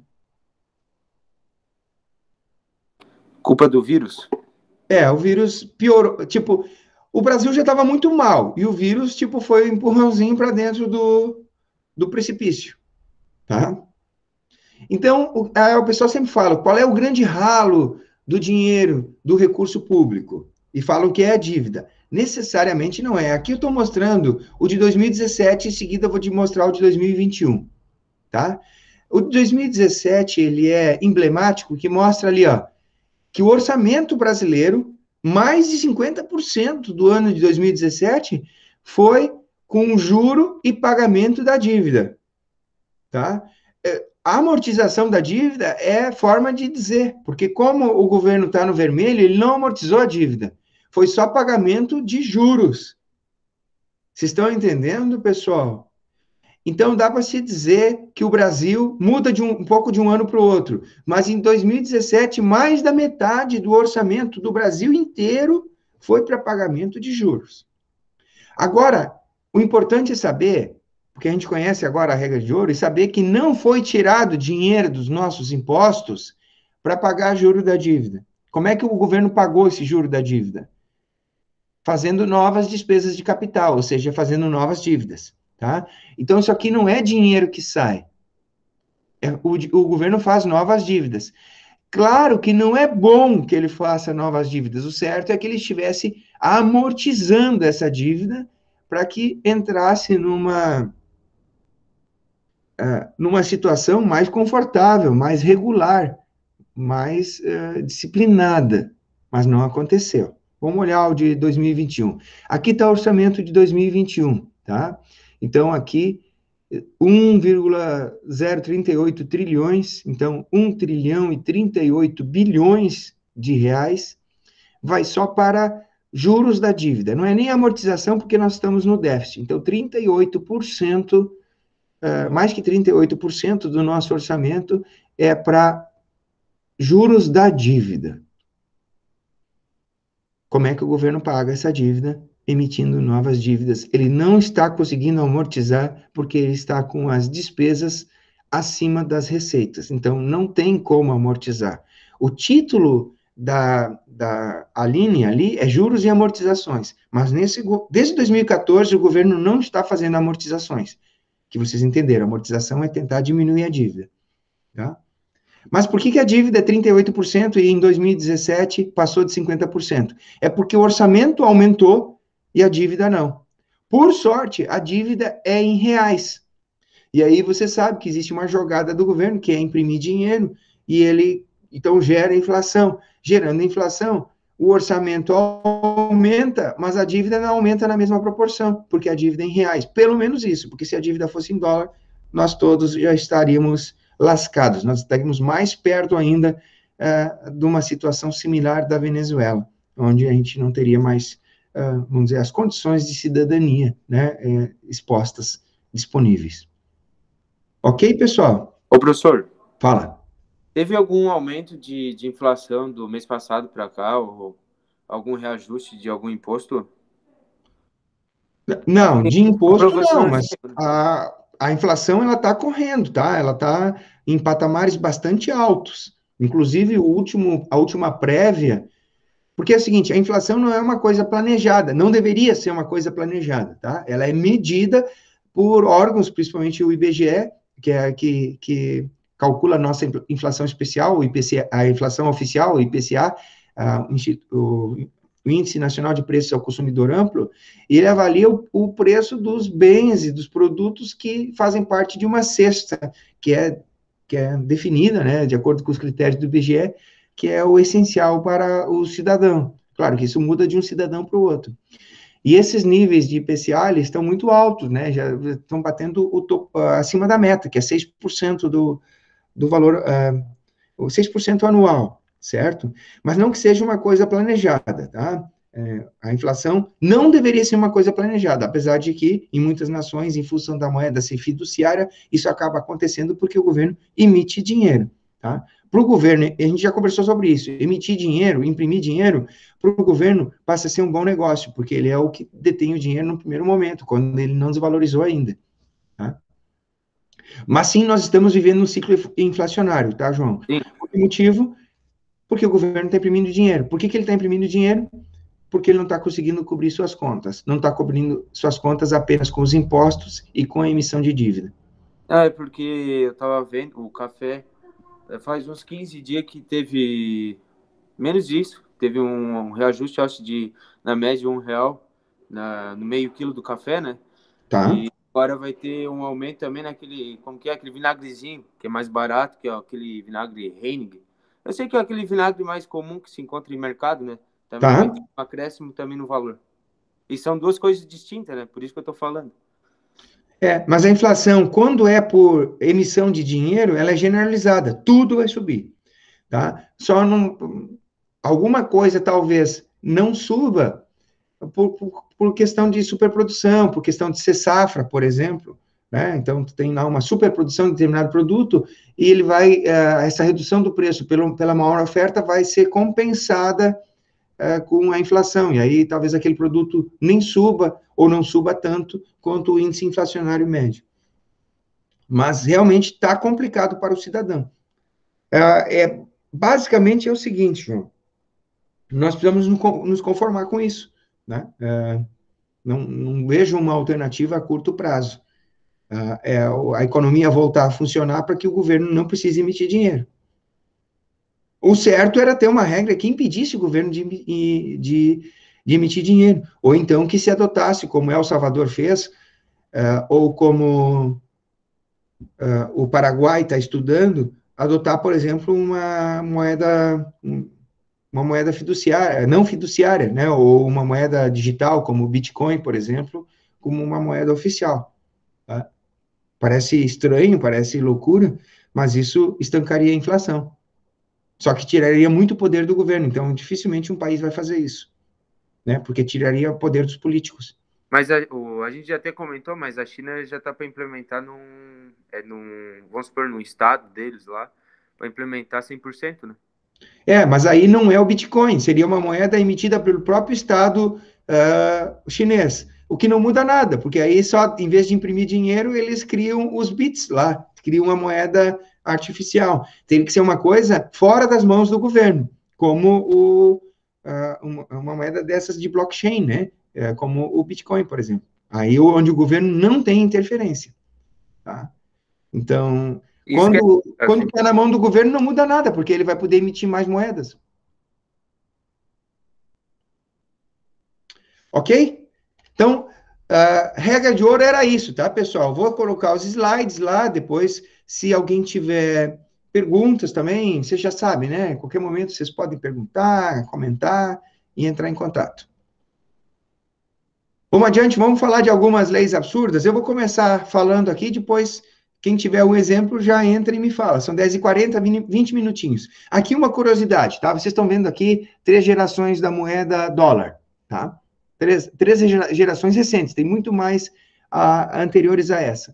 Culpa do vírus? É, o vírus piorou, tipo, o Brasil já estava muito mal, e o vírus, tipo, foi um empurrãozinho para dentro do, do precipício, tá? Então, o, a, o pessoal sempre fala, qual é o grande ralo do dinheiro, do recurso público? E falam que é a dívida. Necessariamente não é. Aqui eu estou mostrando o de dois mil e dezessete, em seguida eu vou te mostrar o de dois mil e vinte e um, tá? O de dois mil e dezessete, ele é emblemático, que mostra ali, ó, que o orçamento brasileiro, mais de cinquenta por cento do ano de dois mil e dezessete, foi com juro e pagamento da dívida, tá? A amortização da dívida é forma de dizer, porque como o governo está no vermelho, ele não amortizou a dívida, foi só pagamento de juros. Vocês estão entendendo, pessoal? Então, dá para se dizer que o Brasil muda de um, um pouco de um ano para o outro, mas em dois mil e dezessete, mais da metade do orçamento do Brasil inteiro foi para pagamento de juros. Agora, o importante é saber, porque a gente conhece agora a regra de ouro, e saber que não foi tirado dinheiro dos nossos impostos para pagar juro da dívida. Como é que o governo pagou esse juro da dívida? Fazendo novas despesas de capital, ou seja, fazendo novas dívidas. Tá? Então, isso aqui não é dinheiro que sai. É, o, o governo faz novas dívidas. Claro que não é bom que ele faça novas dívidas. O certo é que ele estivesse amortizando essa dívida para que entrasse numa, uh, numa situação mais confortável, mais regular, mais uh, disciplinada. Mas não aconteceu. Vamos olhar o de dois mil e vinte e um. Aqui está o orçamento de dois mil e vinte e um, tá? Então, aqui, um vírgula zero trinta e oito trilhões, então, um trilhão e trinta e oito bilhões de reais, vai só para juros da dívida. Não é nem amortização, porque nós estamos no déficit. Então, trinta e oito por cento, uh, mais que trinta e oito por cento do nosso orçamento é para juros da dívida. Como é que o governo paga essa dívida? Emitindo novas dívidas. Ele não está conseguindo amortizar porque ele está com as despesas acima das receitas. Então, não tem como amortizar. O título da, da a linha ali é juros e amortizações. Mas nesse, desde dois mil e quatorze, o governo não está fazendo amortizações. Que vocês entenderam, a amortização é tentar diminuir a dívida. Tá? Mas por que, que a dívida é trinta e oito por cento e em dois mil e dezessete passou de cinquenta por cento? É porque o orçamento aumentou e a dívida não. Por sorte, a dívida é em reais. E aí você sabe que existe uma jogada do governo, que é imprimir dinheiro, e ele, então, gera inflação. Gerando inflação, o orçamento aumenta, mas a dívida não aumenta na mesma proporção, porque a dívida é em reais. Pelo menos isso, porque se a dívida fosse em dólar, nós todos já estaríamos lascados. Nós estaríamos mais perto ainda uh, de uma situação similar da Venezuela, onde a gente não teria mais, uh, vamos dizer, as condições de cidadania, né, eh, expostas, disponíveis. Ok, pessoal? Ô, professor, Fala. teve algum aumento de, de inflação do mês passado para cá, ou algum reajuste de algum imposto? Não, de O imposto não, professor. mas a, a inflação ela está correndo, tá? Ela está em patamares bastante altos. Inclusive, o último, a última prévia, porque é o seguinte, a inflação não é uma coisa planejada, não deveria ser uma coisa planejada, tá? Ela é medida por órgãos, principalmente o I B G E, que é que, que calcula a nossa inflação especial, o I P C A, a inflação oficial, o I P C A, a, o, o Índice Nacional de Preços ao Consumidor Amplo, e ele avalia o, o preço dos bens e dos produtos que fazem parte de uma cesta, que é, que é definida, né, de acordo com os critérios do I B G E, que é o essencial para o cidadão. Claro que isso muda de um cidadão para o outro. E esses níveis de I P C A eles estão muito altos, né, já estão batendo o topo, acima da meta, que é seis por cento do, do valor, uh, seis por cento anual, certo? Mas não que seja uma coisa planejada, tá? É, a inflação não deveria ser uma coisa planejada, apesar de que, em muitas nações, em função da moeda ser fiduciária, isso acaba acontecendo porque o governo emite dinheiro, tá? Para o governo, a gente já conversou sobre isso, emitir dinheiro, imprimir dinheiro, para o governo passa a ser um bom negócio, porque ele é o que detém o dinheiro no primeiro momento, quando ele não desvalorizou ainda, tá? Mas sim, nós estamos vivendo um ciclo inflacionário, tá, João? Sim. Por que motivo? Porque o governo está imprimindo dinheiro. Por que, que ele está imprimindo dinheiro? Porque ele não está conseguindo cobrir suas contas. Não está cobrindo suas contas apenas com os impostos e com a emissão de dívida. Ah, é porque eu tava vendo o café, faz uns quinze dias que teve menos disso, teve um, um reajuste, acho, de, na média, um real na, no meio quilo do café, né? Tá? E agora vai ter um aumento também naquele, como que é, aquele vinagrezinho, que é mais barato, que é aquele vinagre Heineken. Eu sei que é aquele vinagre mais comum que se encontra em mercado, né? Também vai Tá? ter um acréscimo também no valor. E são duas coisas distintas, né? Por isso que eu tô falando. É, mas a inflação, quando é por emissão de dinheiro, ela é generalizada. Tudo vai subir, tá? Só não... Alguma coisa talvez não suba por, por, por questão de superprodução, por questão de ser safra, por exemplo, né? Então, tu tem lá uma superprodução de determinado produto e ele vai, uh, essa redução do preço pelo, pela maior oferta vai ser compensada uh, com a inflação, e aí talvez aquele produto nem suba ou não suba tanto quanto o índice inflacionário médio. Mas realmente está complicado para o cidadão. Uh, é, basicamente é o seguinte, João, nós precisamos nos conformar com isso, né? Uh, não, não vejo uma alternativa a curto prazo. Uh, é a economia voltar a funcionar para que o governo não precise emitir dinheiro. O certo era ter uma regra que impedisse o governo de, de, de emitir dinheiro, ou então que se adotasse, como El Salvador fez, uh, ou como uh, o Paraguai está estudando, adotar, por exemplo, uma moeda, uma moeda fiduciária, não fiduciária, né, ou uma moeda digital, como o Bitcoin, por exemplo, como uma moeda oficial. Tá? Parece estranho, parece loucura, mas isso estancaria a inflação. Só que tiraria muito poder do governo, então dificilmente um país vai fazer isso, né? Porque tiraria o poder dos políticos. Mas a, o, a gente já até comentou, mas a China já está para implementar num, é, num, vamos supor, no estado deles lá, para implementar cem por cento, né? É, mas aí não é o Bitcoin, seria uma moeda emitida pelo próprio Estado uh, chinês, o que não muda nada, porque aí só, em vez de imprimir dinheiro, eles criam os bits lá, criam uma moeda artificial. Tem que ser uma coisa fora das mãos do governo, como o, uh, uma, uma moeda dessas de blockchain, né? É, como o Bitcoin, por exemplo. Aí onde o governo não tem interferência, tá? Então, Isso que é, quando assim, quando está na mão do governo, não muda nada, porque ele vai poder emitir mais moedas. Ok? Então, a regra de ouro era isso, tá, pessoal? Vou colocar os slides lá, depois, se alguém tiver perguntas também, vocês já sabem, né? Em qualquer momento vocês podem perguntar, comentar e entrar em contato. Vamos adiante, vamos falar de algumas leis absurdas. Eu vou começar falando aqui, depois Quem tiver um exemplo, já entra e me fala. São dez e quarenta, vinte minutinhos. Aqui uma curiosidade, tá? Vocês estão vendo aqui três gerações da moeda dólar, tá? Três, três gerações recentes, tem muito mais a, anteriores a essa.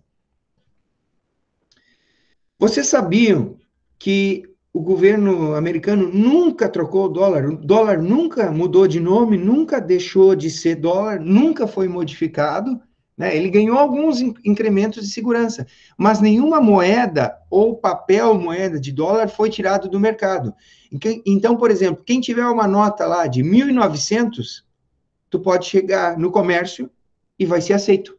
Vocês sabiam que o governo americano nunca trocou o dólar? O dólar nunca mudou de nome, nunca deixou de ser dólar, nunca foi modificado, né? Ele ganhou alguns incrementos de segurança, mas nenhuma moeda ou papel moeda de dólar foi tirado do mercado. Então, por exemplo, quem tiver uma nota lá de mil e novecentos, tu pode chegar no comércio e vai ser aceito.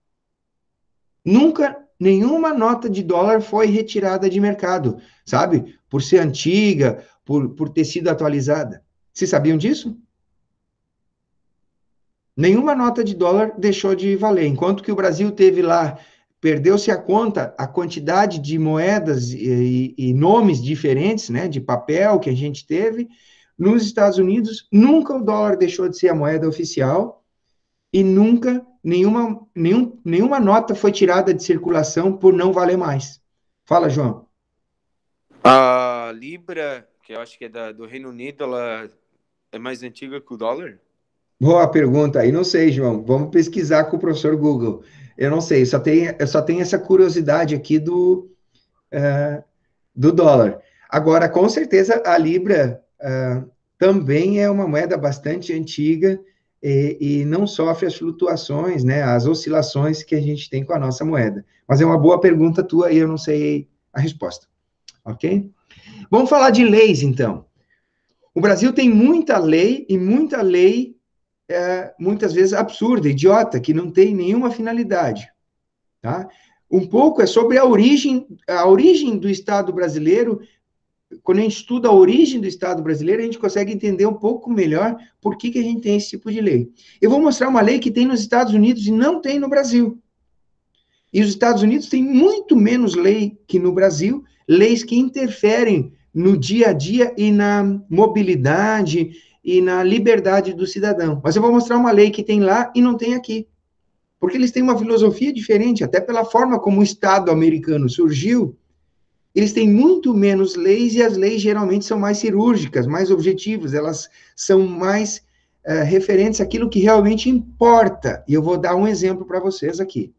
Nunca, nenhuma nota de dólar foi retirada de mercado, sabe? Por ser antiga, por, por ter sido atualizada. Vocês sabiam disso? Nenhuma nota de dólar deixou de valer. Enquanto que o Brasil teve lá, perdeu-se a conta, a quantidade de moedas e, e nomes diferentes, né, de papel que a gente teve. Nos Estados Unidos, nunca o dólar deixou de ser a moeda oficial e nunca nenhuma, nenhum, nenhuma nota foi tirada de circulação por não valer mais. Fala, João. A Libra, que eu acho que é da, do Reino Unido, ela é mais antiga que o dólar? Boa pergunta aí, não sei, João. Vamos pesquisar com o professor Google. Eu não sei, só tenho, eu só tenho essa curiosidade aqui do, uh, do dólar. Agora, com certeza, a Libra uh, também é uma moeda bastante antiga e, e não sofre as flutuações, né, as oscilações que a gente tem com a nossa moeda. Mas é uma boa pergunta tua e eu não sei a resposta, ok? Vamos falar de leis, então. O Brasil tem muita lei e muita lei É, muitas vezes absurda, idiota, que não tem nenhuma finalidade, tá? Um pouco é sobre a origem, a origem do Estado brasileiro. Quando a gente estuda a origem do Estado brasileiro, a gente consegue entender um pouco melhor por que, que a gente tem esse tipo de lei. Eu vou mostrar uma lei que tem nos Estados Unidos e não tem no Brasil. E os Estados Unidos têm muito menos lei que no Brasil, leis que interferem no dia a dia e na mobilidade e na liberdade do cidadão. Mas eu vou mostrar uma lei que tem lá e não tem aqui. Porque eles têm uma filosofia diferente, até pela forma como o Estado americano surgiu, eles têm muito menos leis e as leis geralmente são mais cirúrgicas, mais objetivas, elas são mais uh, referentes àquilo que realmente importa. E eu vou dar um exemplo para vocês aqui.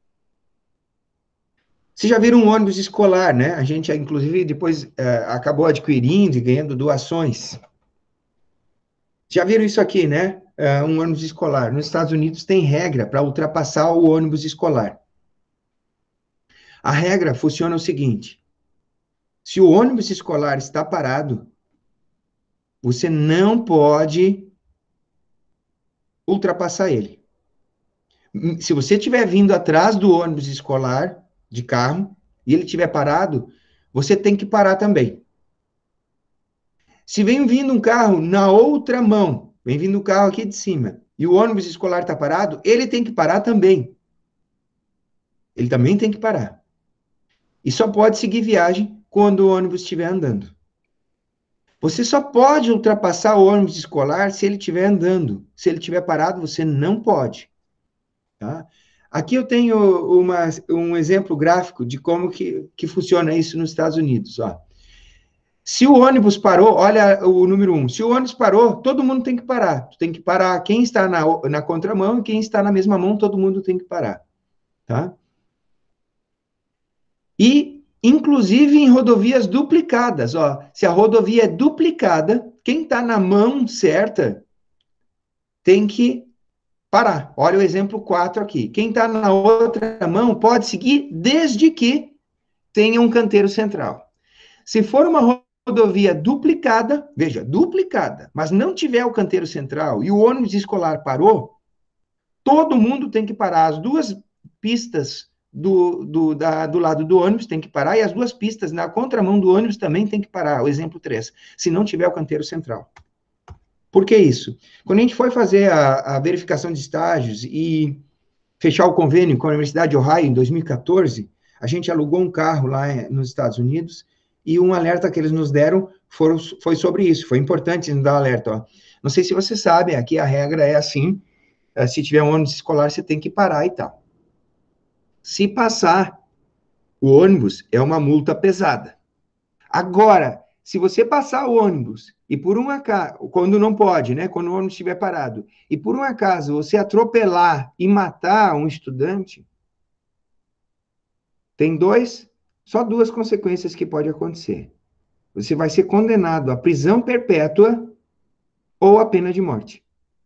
Vocês já viram um ônibus escolar, né? A gente, inclusive, depois uh, acabou adquirindo e ganhando doações. Já viram isso aqui, né? Uh, um ônibus escolar. Nos Estados Unidos tem regra para ultrapassar o ônibus escolar. A regra funciona o seguinte: se o ônibus escolar está parado, você não pode ultrapassar ele. Se você estiver vindo atrás do ônibus escolar de carro e ele estiver parado, você tem que parar também. Se vem vindo um carro na outra mão, vem vindo um carro aqui de cima, e o ônibus escolar está parado, ele tem que parar também. Ele também tem que parar. E só pode seguir viagem quando o ônibus estiver andando. Você só pode ultrapassar o ônibus escolar se ele estiver andando. Se ele estiver parado, você não pode. Tá? Aqui eu tenho uma, um exemplo gráfico de como que, que funciona isso nos Estados Unidos. Ó. Se o ônibus parou, olha o número um, se o ônibus parou, todo mundo tem que parar. Tem que parar quem está na, na contramão e quem está na mesma mão, todo mundo tem que parar. Tá? E, inclusive, em rodovias duplicadas. Ó, se a rodovia é duplicada, quem está na mão certa tem que parar. Olha o exemplo quatro aqui. Quem está na outra mão pode seguir desde que tenha um canteiro central. Se for uma rodovia duplicada, veja, duplicada, mas não tiver o canteiro central e o ônibus escolar parou, todo mundo tem que parar. As duas pistas do, do, da, do lado do ônibus tem que parar e as duas pistas na contramão do ônibus também tem que parar. O exemplo três, se não tiver o canteiro central. Por que isso? Quando a gente foi fazer a, a verificação de estágios e fechar o convênio com a Universidade de Ohio em dois mil e quatorze, a gente alugou um carro lá nos Estados Unidos e um alerta que eles nos deram foram, foi sobre isso. Foi importante nos dar um alerta. Ó. Não sei se você sabe, aqui a regra é assim, se tiver um ônibus escolar, você tem que parar e tal. Se passar O ônibus é uma multa pesada. Agora, se você passar o ônibus e por um acaso, quando não pode, né? Quando o ônibus estiver parado, e por um acaso você atropelar e matar um estudante, tem dois, só duas consequências que pode acontecer. Você vai ser condenado à prisão perpétua ou à pena de morte.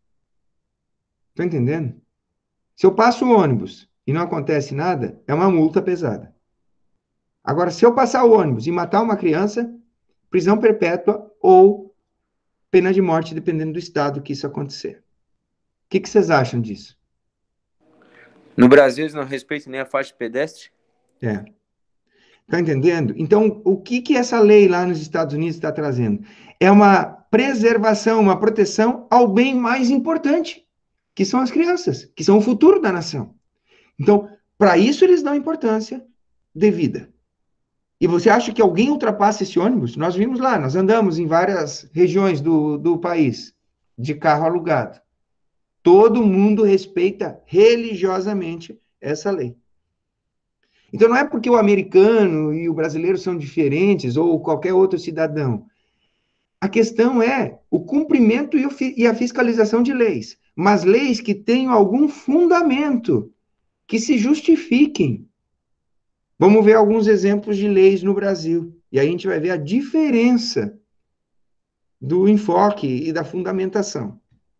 Tá entendendo? Se eu passo o ônibus e não acontece nada, é uma multa pesada. Agora, se eu passar o ônibus e matar uma criança, prisão perpétua ou pena de morte, dependendo do estado que isso acontecer. O que, que vocês acham disso? No Brasil, eles não respeitam nem a faixa de pedestre? É. Tá entendendo? Então, o que, que essa lei lá nos Estados Unidos está trazendo? É uma preservação, uma proteção ao bem mais importante, que são as crianças, que são o futuro da nação. Então, para isso eles dão importância devida. E você acha que alguém ultrapassa esse ônibus? Nós vimos lá, nós andamos em várias regiões do, do país, de carro alugado. Todo mundo respeita religiosamente essa lei. Então, não é porque o americano e o brasileiro são diferentes, ou qualquer outro cidadão. A questão é o cumprimento e a fiscalização de leis, mas leis que tenham algum fundamento, que se justifiquem. Vamos ver alguns exemplos de leis no Brasil, e aí a gente vai ver a diferença do enfoque e da fundamentação.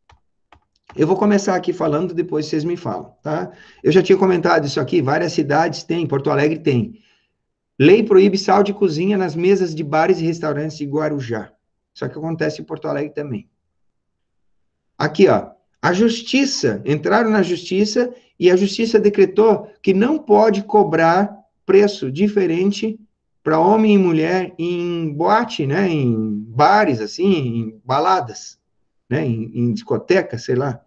Eu vou começar aqui falando, depois vocês me falam, tá? Eu já tinha comentado isso aqui, várias cidades têm, Porto Alegre tem. Lei proíbe sal de cozinha nas mesas de bares e restaurantes de Guarujá. Isso que acontece em Porto Alegre também. Aqui, ó, a justiça, entraram na justiça e a justiça decretou que não pode cobrar preço diferente para homem e mulher em boate, né, em bares, assim, em baladas, né, em, em discotecas, sei lá.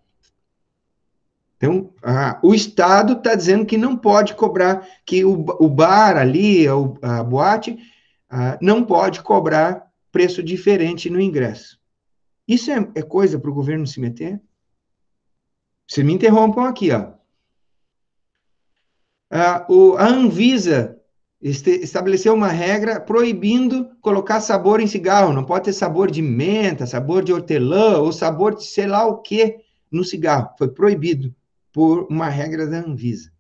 Então, ah, o Estado está dizendo que não pode cobrar, que o, o bar ali, a, a boate, ah, não pode cobrar preço diferente no ingresso. Isso é, é coisa para o governo se meter? Vocês me interrompam aqui, ó. Ah, o, a Anvisa este, estabeleceu uma regra proibindo colocar sabor em cigarro. Não pode ter sabor de menta, sabor de hortelã ou sabor de sei lá o que no cigarro. Foi proibido por uma regra da Anvisa.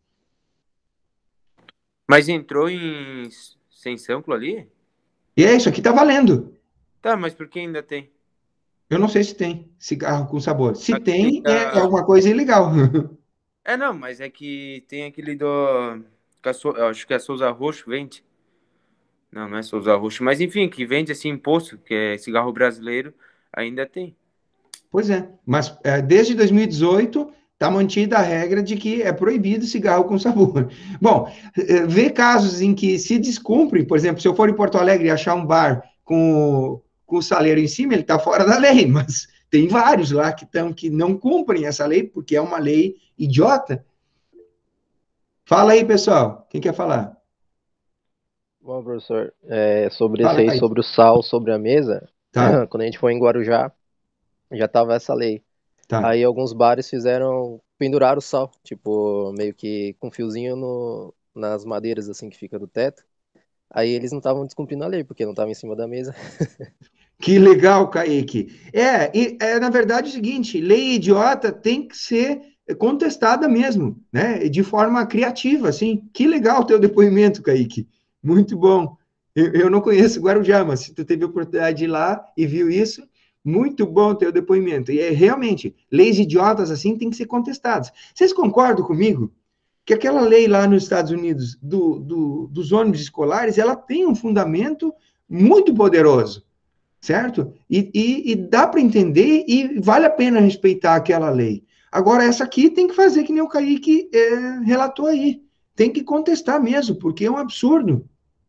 Mas entrou em sem sâncula ali? E é isso aqui, tá valendo. Tá, mas por que ainda tem? Eu não sei se tem cigarro com sabor. Se Aqui tem tem, é, é da... alguma coisa ilegal. É, não, mas é que tem aquele do... Eu acho que é Souza Roxo, vende. Não, não é Souza Roxo. Mas enfim, que vende assim, imposto, que é cigarro brasileiro, ainda tem. Pois é, mas é, desde dois mil e dezoito está mantida a regra de que é proibido cigarro com sabor. Bom, é, vê casos em que se descumpre, por exemplo, se eu for em Porto Alegre e achar um bar com, com o saleiro em cima, ele está fora da lei, mas tem vários lá que, tão, que não cumprem essa lei, porque é uma lei idiota. Fala aí, pessoal, quem quer falar? Bom, professor, é, sobre isso Fala, aí, Kaique. sobre o sal sobre a mesa, Tá, quando a gente foi em Guarujá, já tava essa lei. tá. Aí alguns bares fizeram, penduraram o sal, tipo, meio que com fiozinho no, nas madeiras, assim, que fica do teto. Aí eles não estavam descumprindo a lei, porque não estava em cima da mesa. Que legal, Kaique. É, e, é, na verdade, é o seguinte, lei idiota tem que ser contestada mesmo, né? De forma criativa, assim. Que legal o teu depoimento, Kaique. Muito bom. Eu, eu não conheço Guarujá, mas se tu teve a oportunidade de ir lá e viu isso, muito bom o teu depoimento. E é realmente, leis idiotas assim têm que ser contestadas. Vocês concordam comigo que aquela lei lá nos Estados Unidos do, do, dos ônibus escolares, ela tem um fundamento muito poderoso, certo? E, e, e dá para entender e vale a pena respeitar aquela lei. Agora, essa aqui tem que fazer que nem o Kaique é, relatou aí. Tem que contestar mesmo, porque é um absurdo.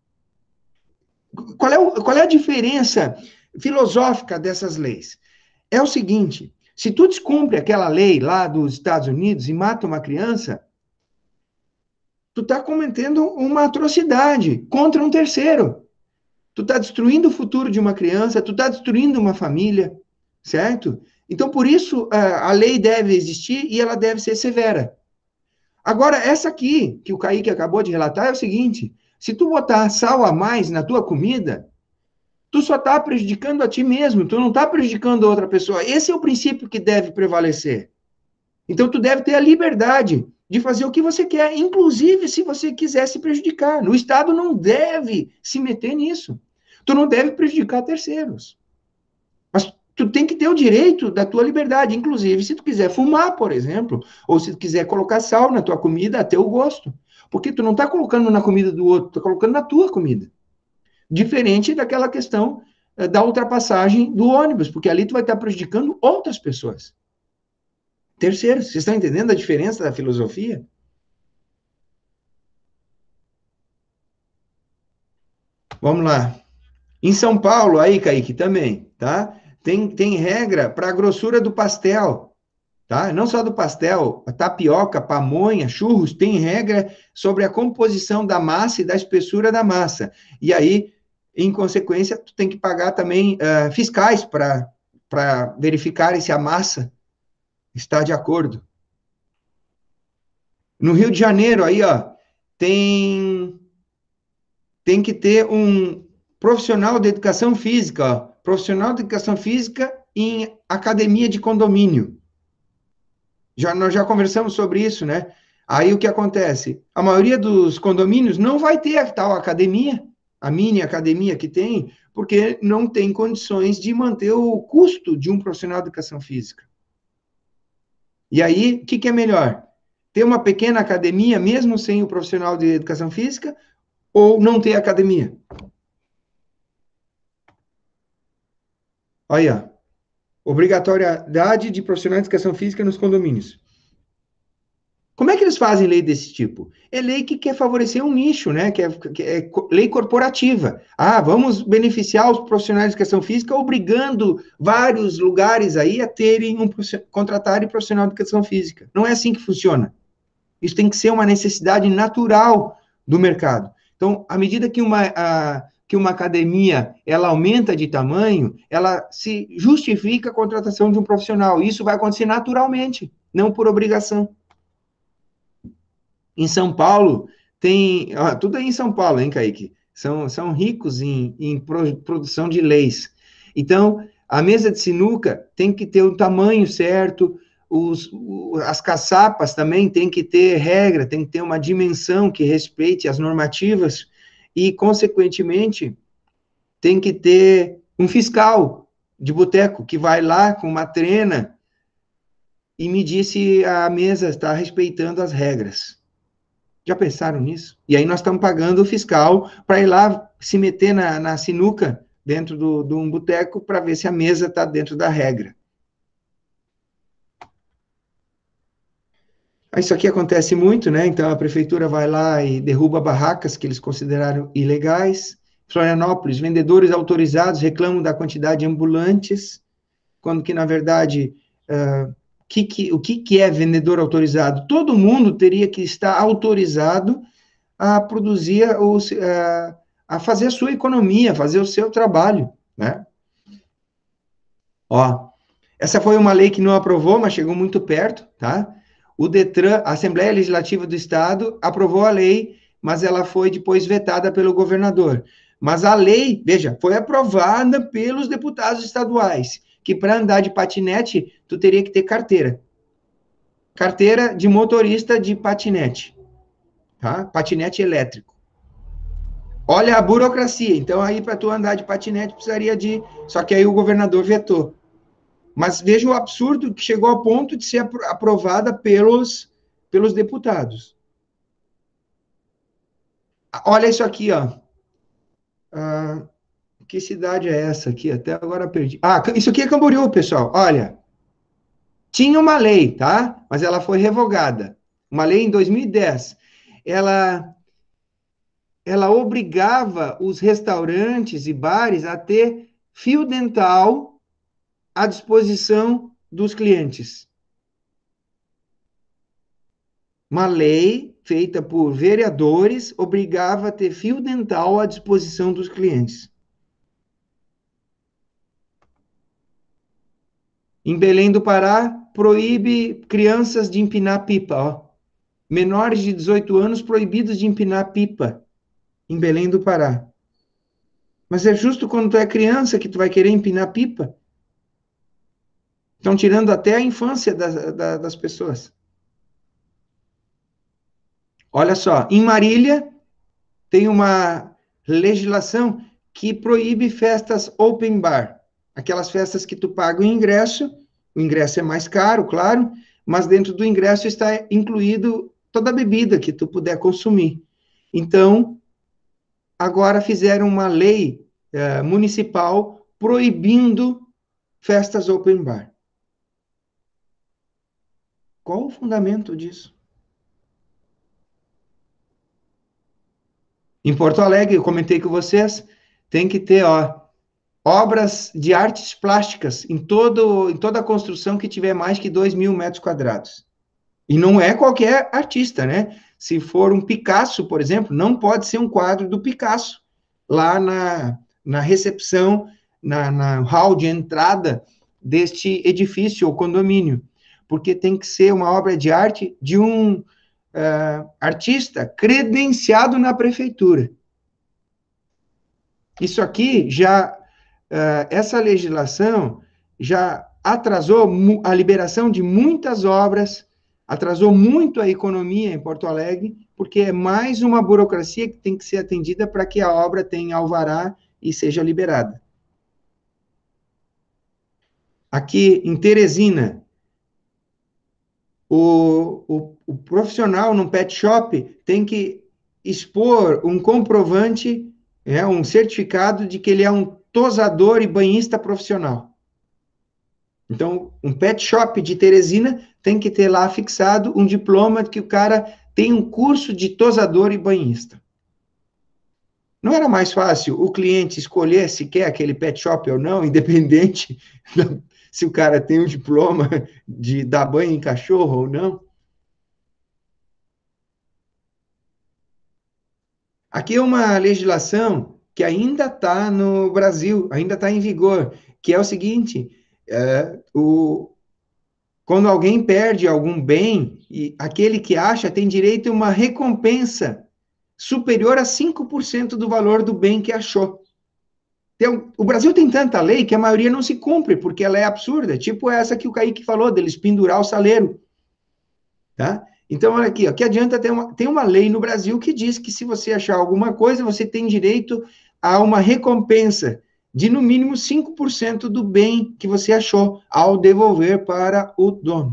Qual é, o, qual é a diferença filosófica dessas leis? É o seguinte, se tu descumpre aquela lei lá dos Estados Unidos e mata uma criança, tu está cometendo uma atrocidade contra um terceiro. Tu está destruindo o futuro de uma criança, tu está destruindo uma família, certo? Então, por isso, a lei deve existir e ela deve ser severa. Agora, essa aqui, que o Kaique acabou de relatar, é o seguinte, Se tu botar sal a mais na tua comida, tu só está prejudicando a ti mesmo, tu não está prejudicando a outra pessoa. Esse é o princípio que deve prevalecer. Então, tu deve ter a liberdade de fazer o que você quer, inclusive se você quiser se prejudicar. O Estado não deve se meter nisso. Tu não deve prejudicar terceiros. Mas tu tem que ter o direito da tua liberdade, inclusive se tu quiser fumar, por exemplo, ou se tu quiser colocar sal na tua comida a teu gosto. Porque tu não está colocando na comida do outro, tu está colocando na tua comida. Diferente daquela questão eh, da ultrapassagem do ônibus, porque ali tu vai estar prejudicando outras pessoas. Terceiro, vocês estão entendendo a diferença da filosofia? Vamos lá. Em São Paulo, aí, Kaique, também, tá? Tem, tem regra para a grossura do pastel, tá? Não só do pastel, a tapioca, pamonha, churros, tem regra sobre a composição da massa e da espessura da massa. E aí, em consequência, tu tem que pagar também uh, fiscais para para verificar se a massa está de acordo. No Rio de Janeiro, aí, ó, tem, tem que ter um profissional de educação física, ó, profissional de educação física em academia de condomínio. Já, nós já conversamos sobre isso, né? Aí o que acontece? A maioria dos condomínios não vai ter a tal academia, a mini academia que tem, porque não tem condições de manter o custo de um profissional de educação física. E aí, o que, que é melhor? Ter uma pequena academia, mesmo sem o profissional de educação física, ou não ter academia? Olha, obrigatoriedade de profissionais de educação física nos condomínios. Como é que eles fazem lei desse tipo? É lei que quer favorecer um nicho, né? Que é, que é lei corporativa. Ah, vamos beneficiar os profissionais de educação física, obrigando vários lugares aí a terem um contratarem profissional de educação física. Não é assim que funciona. Isso tem que ser uma necessidade natural do mercado. Então, à medida que uma, a, que uma academia ela aumenta de tamanho, ela se justifica a contratação de um profissional. Isso vai acontecer naturalmente, não por obrigação. Em São Paulo, tem... Ó, tudo aí em São Paulo, hein, Kaique? São, são ricos em, em produção de leis. Então, a mesa de sinuca tem que ter o tamanho certo, os, as caçapas também tem que ter regra, tem que ter uma dimensão que respeite as normativas e, consequentemente, tem que ter um fiscal de boteco que vai lá com uma trena e medir se a mesa está respeitando as regras. Já pensaram nisso? E aí nós estamos pagando o fiscal para ir lá se meter na, na sinuca dentro do, de um boteco para ver se a mesa está dentro da regra. Isso aqui acontece muito, né? Então a prefeitura vai lá e derruba barracas que eles consideraram ilegais. Florianópolis, vendedores autorizados reclamam da quantidade de ambulantes, quando que, na verdade, uh, que que, o que, que é vendedor autorizado? Todo mundo teria que estar autorizado a produzir, os, uh, a fazer a sua economia, fazer o seu trabalho, né? Ó, essa foi uma lei que não aprovou, mas chegou muito perto, tá? O Detran, a Assembleia Legislativa do Estado, aprovou a lei, mas ela foi depois vetada pelo governador. Mas a lei, veja, foi aprovada pelos deputados estaduais, que para andar de patinete, tu teria que ter carteira. Carteira de motorista de patinete, tá? Patinete elétrico. Olha a burocracia. Então, aí, para tu andar de patinete, precisaria de... Só que aí o governador vetou. Mas veja o absurdo que chegou ao ponto de ser aprovada pelos, pelos deputados. Olha isso aqui, ó. Ah, que cidade é essa aqui? Até agora perdi. Ah, isso aqui é Camboriú, pessoal. Olha, tinha uma lei, tá? Mas ela foi revogada. Uma lei em dois mil e dez. Ela, ela obrigava os restaurantes e bares a ter fio dental à disposição dos clientes. Uma lei feita por vereadores obrigava a ter fio dental à disposição dos clientes. Em Belém do Pará, proíbe crianças de empinar pipa. Ó. Menores de dezoito anos proibidos de empinar pipa. em Belém do Pará. Mas é justo quando tu é criança que tu vai querer empinar pipa. Estão tirando até a infância das, das pessoas. Olha só, em Marília tem uma legislação que proíbe festas open bar. Aquelas festas que tu paga o ingresso, o ingresso é mais caro, claro, mas dentro do ingresso está incluído toda a bebida que tu puder consumir. Então, agora fizeram uma lei eh, municipal proibindo festas open bar. Qual o fundamento disso? Em Porto Alegre, eu comentei com vocês, tem que ter, ó, obras de artes plásticas em, todo, em toda a construção que tiver mais que dois mil metros quadrados. E não é qualquer artista, né? Se for um Picasso, por exemplo, não pode ser um quadro do Picasso lá na, na recepção, na, na hall de entrada deste edifício ou condomínio, porque tem que ser uma obra de arte de um uh, artista credenciado na prefeitura. Isso aqui já, uh, essa legislação já atrasou a liberação de muitas obras, atrasou muito a economia em Porto Alegre, porque é mais uma burocracia que tem que ser atendida para que a obra tenha alvará e seja liberada. Aqui em Teresina, o, o, o profissional num pet shop tem que expor um comprovante, é, um certificado de que ele é um tosador e banhista profissional. Então, um pet shop de Teresina tem que ter lá fixado um diploma de que o cara tem um curso de tosador e banhista. Não era mais fácil o cliente escolher se quer aquele pet shop ou não, independente se o cara tem um diploma de dar banho em cachorro ou não? Aqui é uma legislação que ainda está no Brasil, ainda está em vigor, que é o seguinte, é, o, quando alguém perde algum bem, e aquele que acha tem direito a uma recompensa superior a cinco por cento do valor do bem que achou. Então, o Brasil tem tanta lei que a maioria não se cumpre, porque ela é absurda, tipo essa que o Kaique falou, deles pendurar o saleiro. Tá? Então, olha aqui, ó, que adianta ter uma, tem uma lei no Brasil que diz que se você achar alguma coisa, você tem direito a uma recompensa de, no mínimo, cinco por cento do bem que você achou, ao devolver para o dono.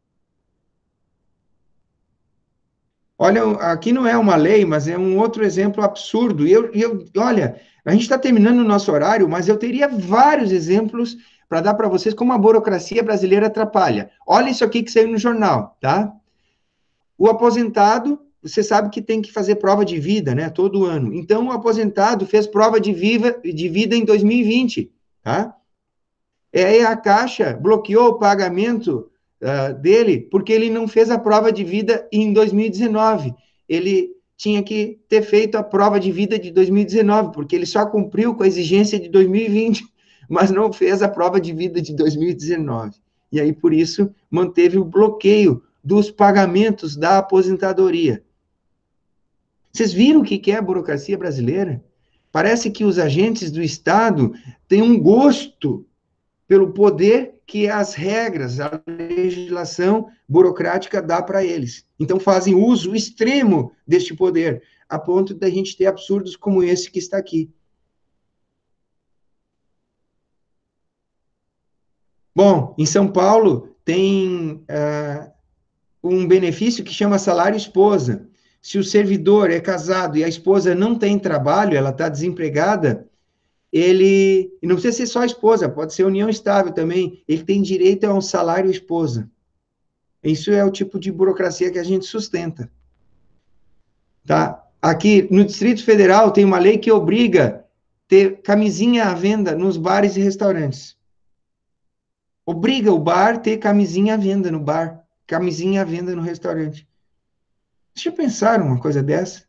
Olha, aqui não é uma lei, mas é um outro exemplo absurdo. E eu, eu, olha, a gente está terminando o nosso horário, mas eu teria vários exemplos para dar para vocês como a burocracia brasileira atrapalha. Olha isso aqui que saiu no jornal, tá? O aposentado, você sabe que tem que fazer prova de vida, né, todo ano. Então, o aposentado fez prova de, viva, de vida em dois mil e vinte, tá? E aí a Caixa bloqueou o pagamento uh, dele porque ele não fez a prova de vida em dois mil e dezenove. Ele tinha que ter feito a prova de vida de dois mil e dezenove, porque ele só cumpriu com a exigência de dois mil e vinte, mas não fez a prova de vida de dois mil e dezenove. E aí, por isso, manteve o bloqueio dos pagamentos da aposentadoria. Vocês viram o que é a burocracia brasileira? Parece que os agentes do Estado têm um gosto pelo poder que as regras, a legislação burocrática dá para eles. Então, fazem uso extremo deste poder, a ponto de a gente ter absurdos como esse que está aqui. Bom, em São Paulo tem uh, um benefício que chama salário esposa. Se o servidor é casado e a esposa não tem trabalho, ela está desempregada, ele, e não precisa ser só a esposa, pode ser união estável também, ele tem direito a um salário esposa. Isso é o tipo de burocracia que a gente sustenta. Tá? Aqui, no Distrito Federal, tem uma lei que obriga ter camisinha à venda nos bares e restaurantes. Obriga o bar a ter camisinha à venda no bar, camisinha à venda no restaurante. Vocês já pensaram uma coisa dessa?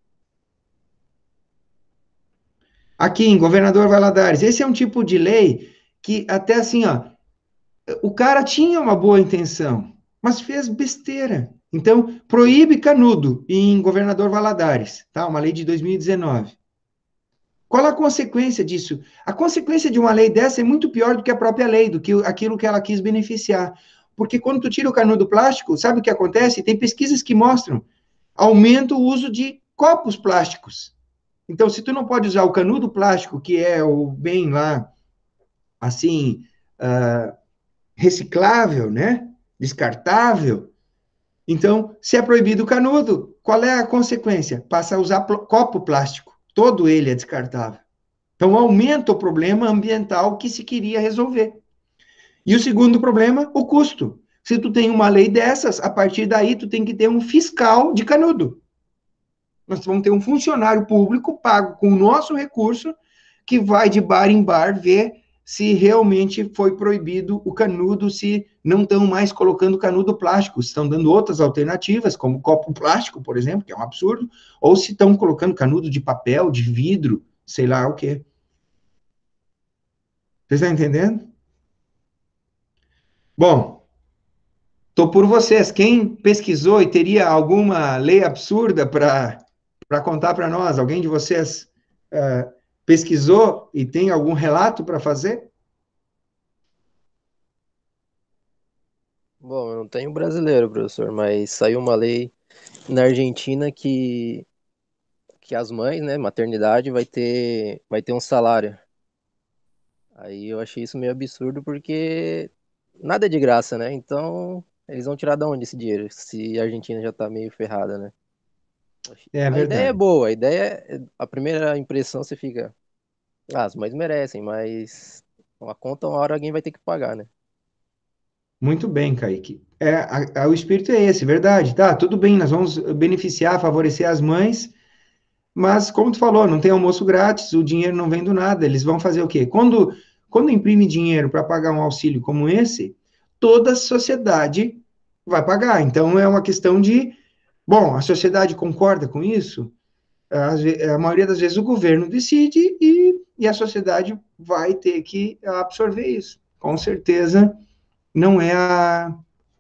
Aqui em Governador Valadares, esse é um tipo de lei que até assim, ó, o cara tinha uma boa intenção, mas fez besteira. Então, proíbe canudo em Governador Valadares, tá? Uma lei de dois mil e dezenove. Qual a consequência disso? A consequência de uma lei dessa é muito pior do que a própria lei, do que aquilo que ela quis beneficiar. Porque quando tu tira o canudo plástico, sabe o que acontece? Tem pesquisas que mostram aumenta o uso de copos plásticos. Então, se tu não pode usar o canudo plástico, que é o bem lá, assim, uh, reciclável, né? Descartável. Então, se é proibido o canudo, qual é a consequência? Passa a usar copo plástico. Todo ele é descartável. Então, aumenta o problema ambiental que se queria resolver. E o segundo problema, o custo. Se tu tem uma lei dessas, a partir daí tu tem que ter um fiscal de canudo. Nós vamos ter um funcionário público pago com o nosso recurso que vai de bar em bar ver se realmente foi proibido o canudo, se não estão mais colocando canudo plástico, estão dando outras alternativas, como copo plástico, por exemplo, que é um absurdo, ou se estão colocando canudo de papel, de vidro, sei lá o quê. Vocês estão entendendo? Bom, estou por vocês. Quem pesquisou e teria alguma lei absurda para para contar para nós? Alguém de vocês uh, pesquisou e tem algum relato para fazer? Bom, eu não tenho brasileiro, professor, mas saiu uma lei na Argentina que, que as mães, né, maternidade, vai ter, vai ter um salário. Aí eu achei isso meio absurdo porque nada é de graça, né? Então, eles vão tirar de onde esse dinheiro? Se a Argentina já tá meio ferrada, né? É A ideia é verdade. boa, a ideia, é- a primeira impressão você fica, ah, as mães merecem, mas a conta uma hora alguém vai ter que pagar, né? Muito bem, Kaique. É, a, a, o espírito é esse, verdade. Tá, tudo bem, nós vamos beneficiar, favorecer as mães, mas, como tu falou, não tem almoço grátis, o dinheiro não vem do nada. Eles vão fazer o quê? Quando, quando imprime dinheiro para pagar um auxílio como esse, toda a sociedade vai pagar. Então, é uma questão de, bom, a sociedade concorda com isso? Às ve- A maioria das vezes o governo decide e, e a sociedade vai ter que absorver isso. Com certeza, não é a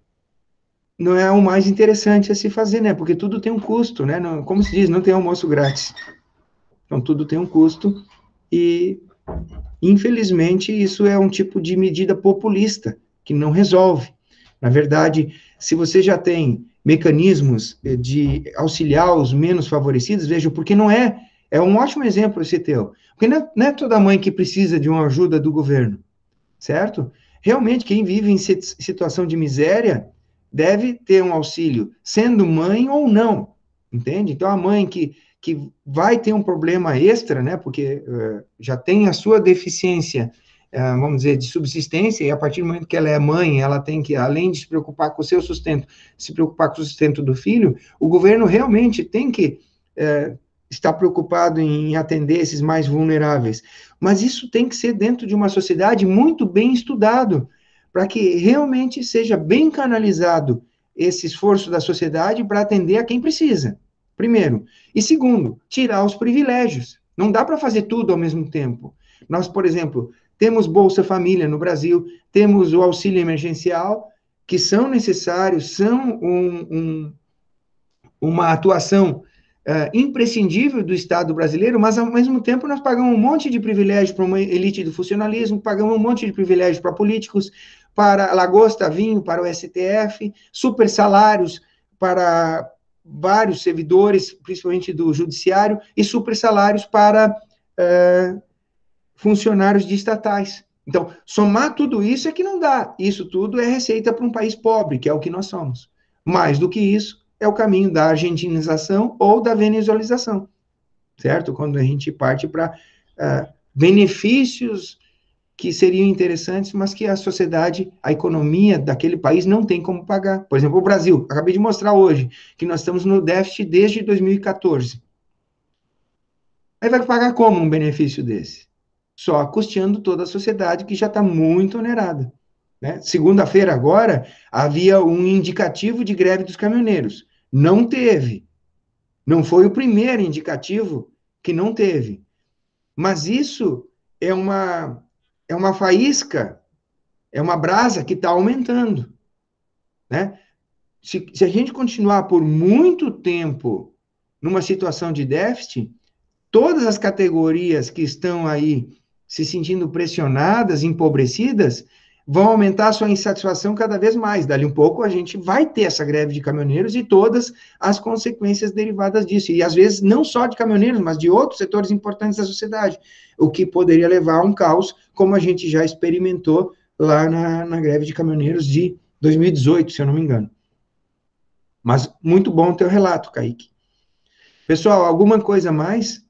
não é o mais interessante a se fazer, né? Porque tudo tem um custo, né? Não, como se diz, não tem almoço grátis. Então, tudo tem um custo e, infelizmente, isso é um tipo de medida populista que não resolve. Na verdade, se você já tem mecanismos eh, de auxiliar os menos favorecidos, veja, porque não é, é um ótimo exemplo esse teu, porque não é, não é toda mãe que precisa de uma ajuda do governo, certo? Realmente, quem vive em situação de miséria deve ter um auxílio, sendo mãe ou não, entende? Então, a mãe que, que vai ter um problema extra, né, porque uh, já tem a sua deficiência, uh, vamos dizer, de subsistência, e a partir do momento que ela é mãe, ela tem que, além de se preocupar com o seu sustento, se preocupar com o sustento do filho, o governo realmente tem que uh, estar preocupado em atender esses mais vulneráveis. Mas isso tem que ser dentro de uma sociedade muito bem estudado, para que realmente seja bem canalizado esse esforço da sociedade para atender a quem precisa, primeiro. E segundo, tirar os privilégios. Não dá para fazer tudo ao mesmo tempo. Nós, por exemplo, temos Bolsa Família no Brasil, temos o auxílio emergencial, que são necessários, são um, um, uma atuação uh, imprescindível do Estado brasileiro, mas, ao mesmo tempo, nós pagamos um monte de privilégio para uma elite do funcionalismo, pagamos um monte de privilégio para políticos, para lagosta, vinho, para o S T F, super salários para vários servidores, principalmente do judiciário, e super salários para uh, funcionários de estatais. Então, somar tudo isso é que não dá. Isso tudo é receita para um país pobre, que é o que nós somos. Mais do que isso, é o caminho da argentinização ou da venezuelização, certo? Quando a gente parte para uh, benefícios que seriam interessantes, mas que a sociedade, a economia daquele país não tem como pagar. Por exemplo, o Brasil, acabei de mostrar hoje que nós estamos no déficit desde dois mil e quatorze. Aí vai pagar como um benefício desse? Só custeando toda a sociedade que já está muito onerada. Né? Segunda-feira, agora, havia um indicativo de greve dos caminhoneiros. Não teve. Não foi o primeiro indicativo que não teve. Mas isso é uma, é uma faísca, é uma brasa que está aumentando. Né? se, se a gente continuar por muito tempo numa situação de déficit, todas as categorias que estão aí se sentindo pressionadas, empobrecidas, vão aumentar a sua insatisfação cada vez mais. Dali um pouco, a gente vai ter essa greve de caminhoneiros e todas as consequências derivadas disso. E, às vezes, não só de caminhoneiros, mas de outros setores importantes da sociedade, o que poderia levar a um caos, como a gente já experimentou lá na, na greve de caminhoneiros de dois mil e dezoito, se eu não me engano. Mas muito bom o teu relato, Kaique. Pessoal, alguma coisa mais?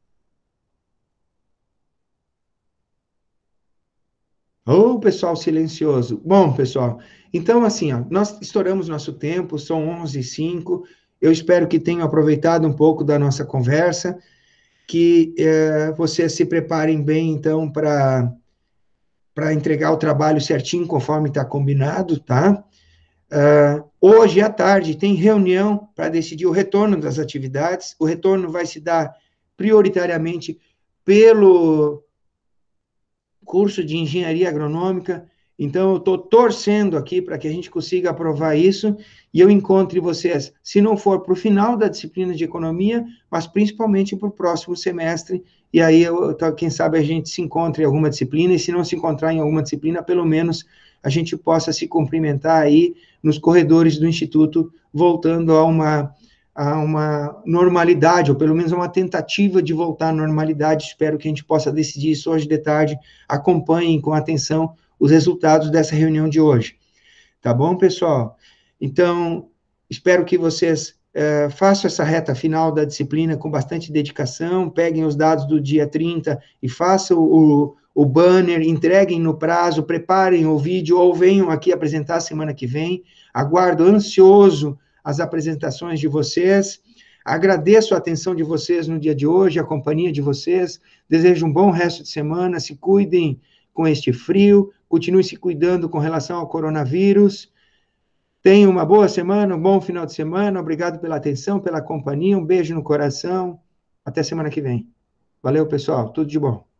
Ô, oh, pessoal silencioso. Bom, pessoal, então, assim, ó, nós estouramos nosso tempo, são onze e cinco. Eu espero que tenham aproveitado um pouco da nossa conversa, que eh, vocês se preparem bem, então, para para entregar o trabalho certinho, conforme está combinado, tá? Uh, hoje à tarde tem reunião para decidir o retorno das atividades. O retorno vai se dar prioritariamente pelo curso de engenharia agronômica. Então, eu estou torcendo aqui para que a gente consiga aprovar isso e eu encontre vocês, se não for para o final da disciplina de economia, mas principalmente para o próximo semestre. E aí, eu, quem sabe, a gente se encontre em alguma disciplina, e se não se encontrar em alguma disciplina, pelo menos a gente possa se cumprimentar aí nos corredores do Instituto, voltando a uma, a uma normalidade, ou pelo menos a uma tentativa de voltar à normalidade. Espero que a gente possa decidir isso hoje de tarde. Acompanhem com atenção os resultados dessa reunião de hoje. Tá bom, pessoal? Então, espero que vocês eh, façam essa reta final da disciplina com bastante dedicação, peguem os dados do dia trinta e façam o, o banner, entreguem no prazo, preparem o vídeo ou venham aqui apresentar semana que vem. Aguardo ansioso as apresentações de vocês. Agradeço a atenção de vocês no dia de hoje, a companhia de vocês. Desejo um bom resto de semana. Se cuidem com este frio. Continue se cuidando com relação ao coronavírus. Tenha uma boa semana, um bom final de semana. Obrigado pela atenção, pela companhia. Um beijo no coração. Até semana que vem. Valeu, pessoal. Tudo de bom.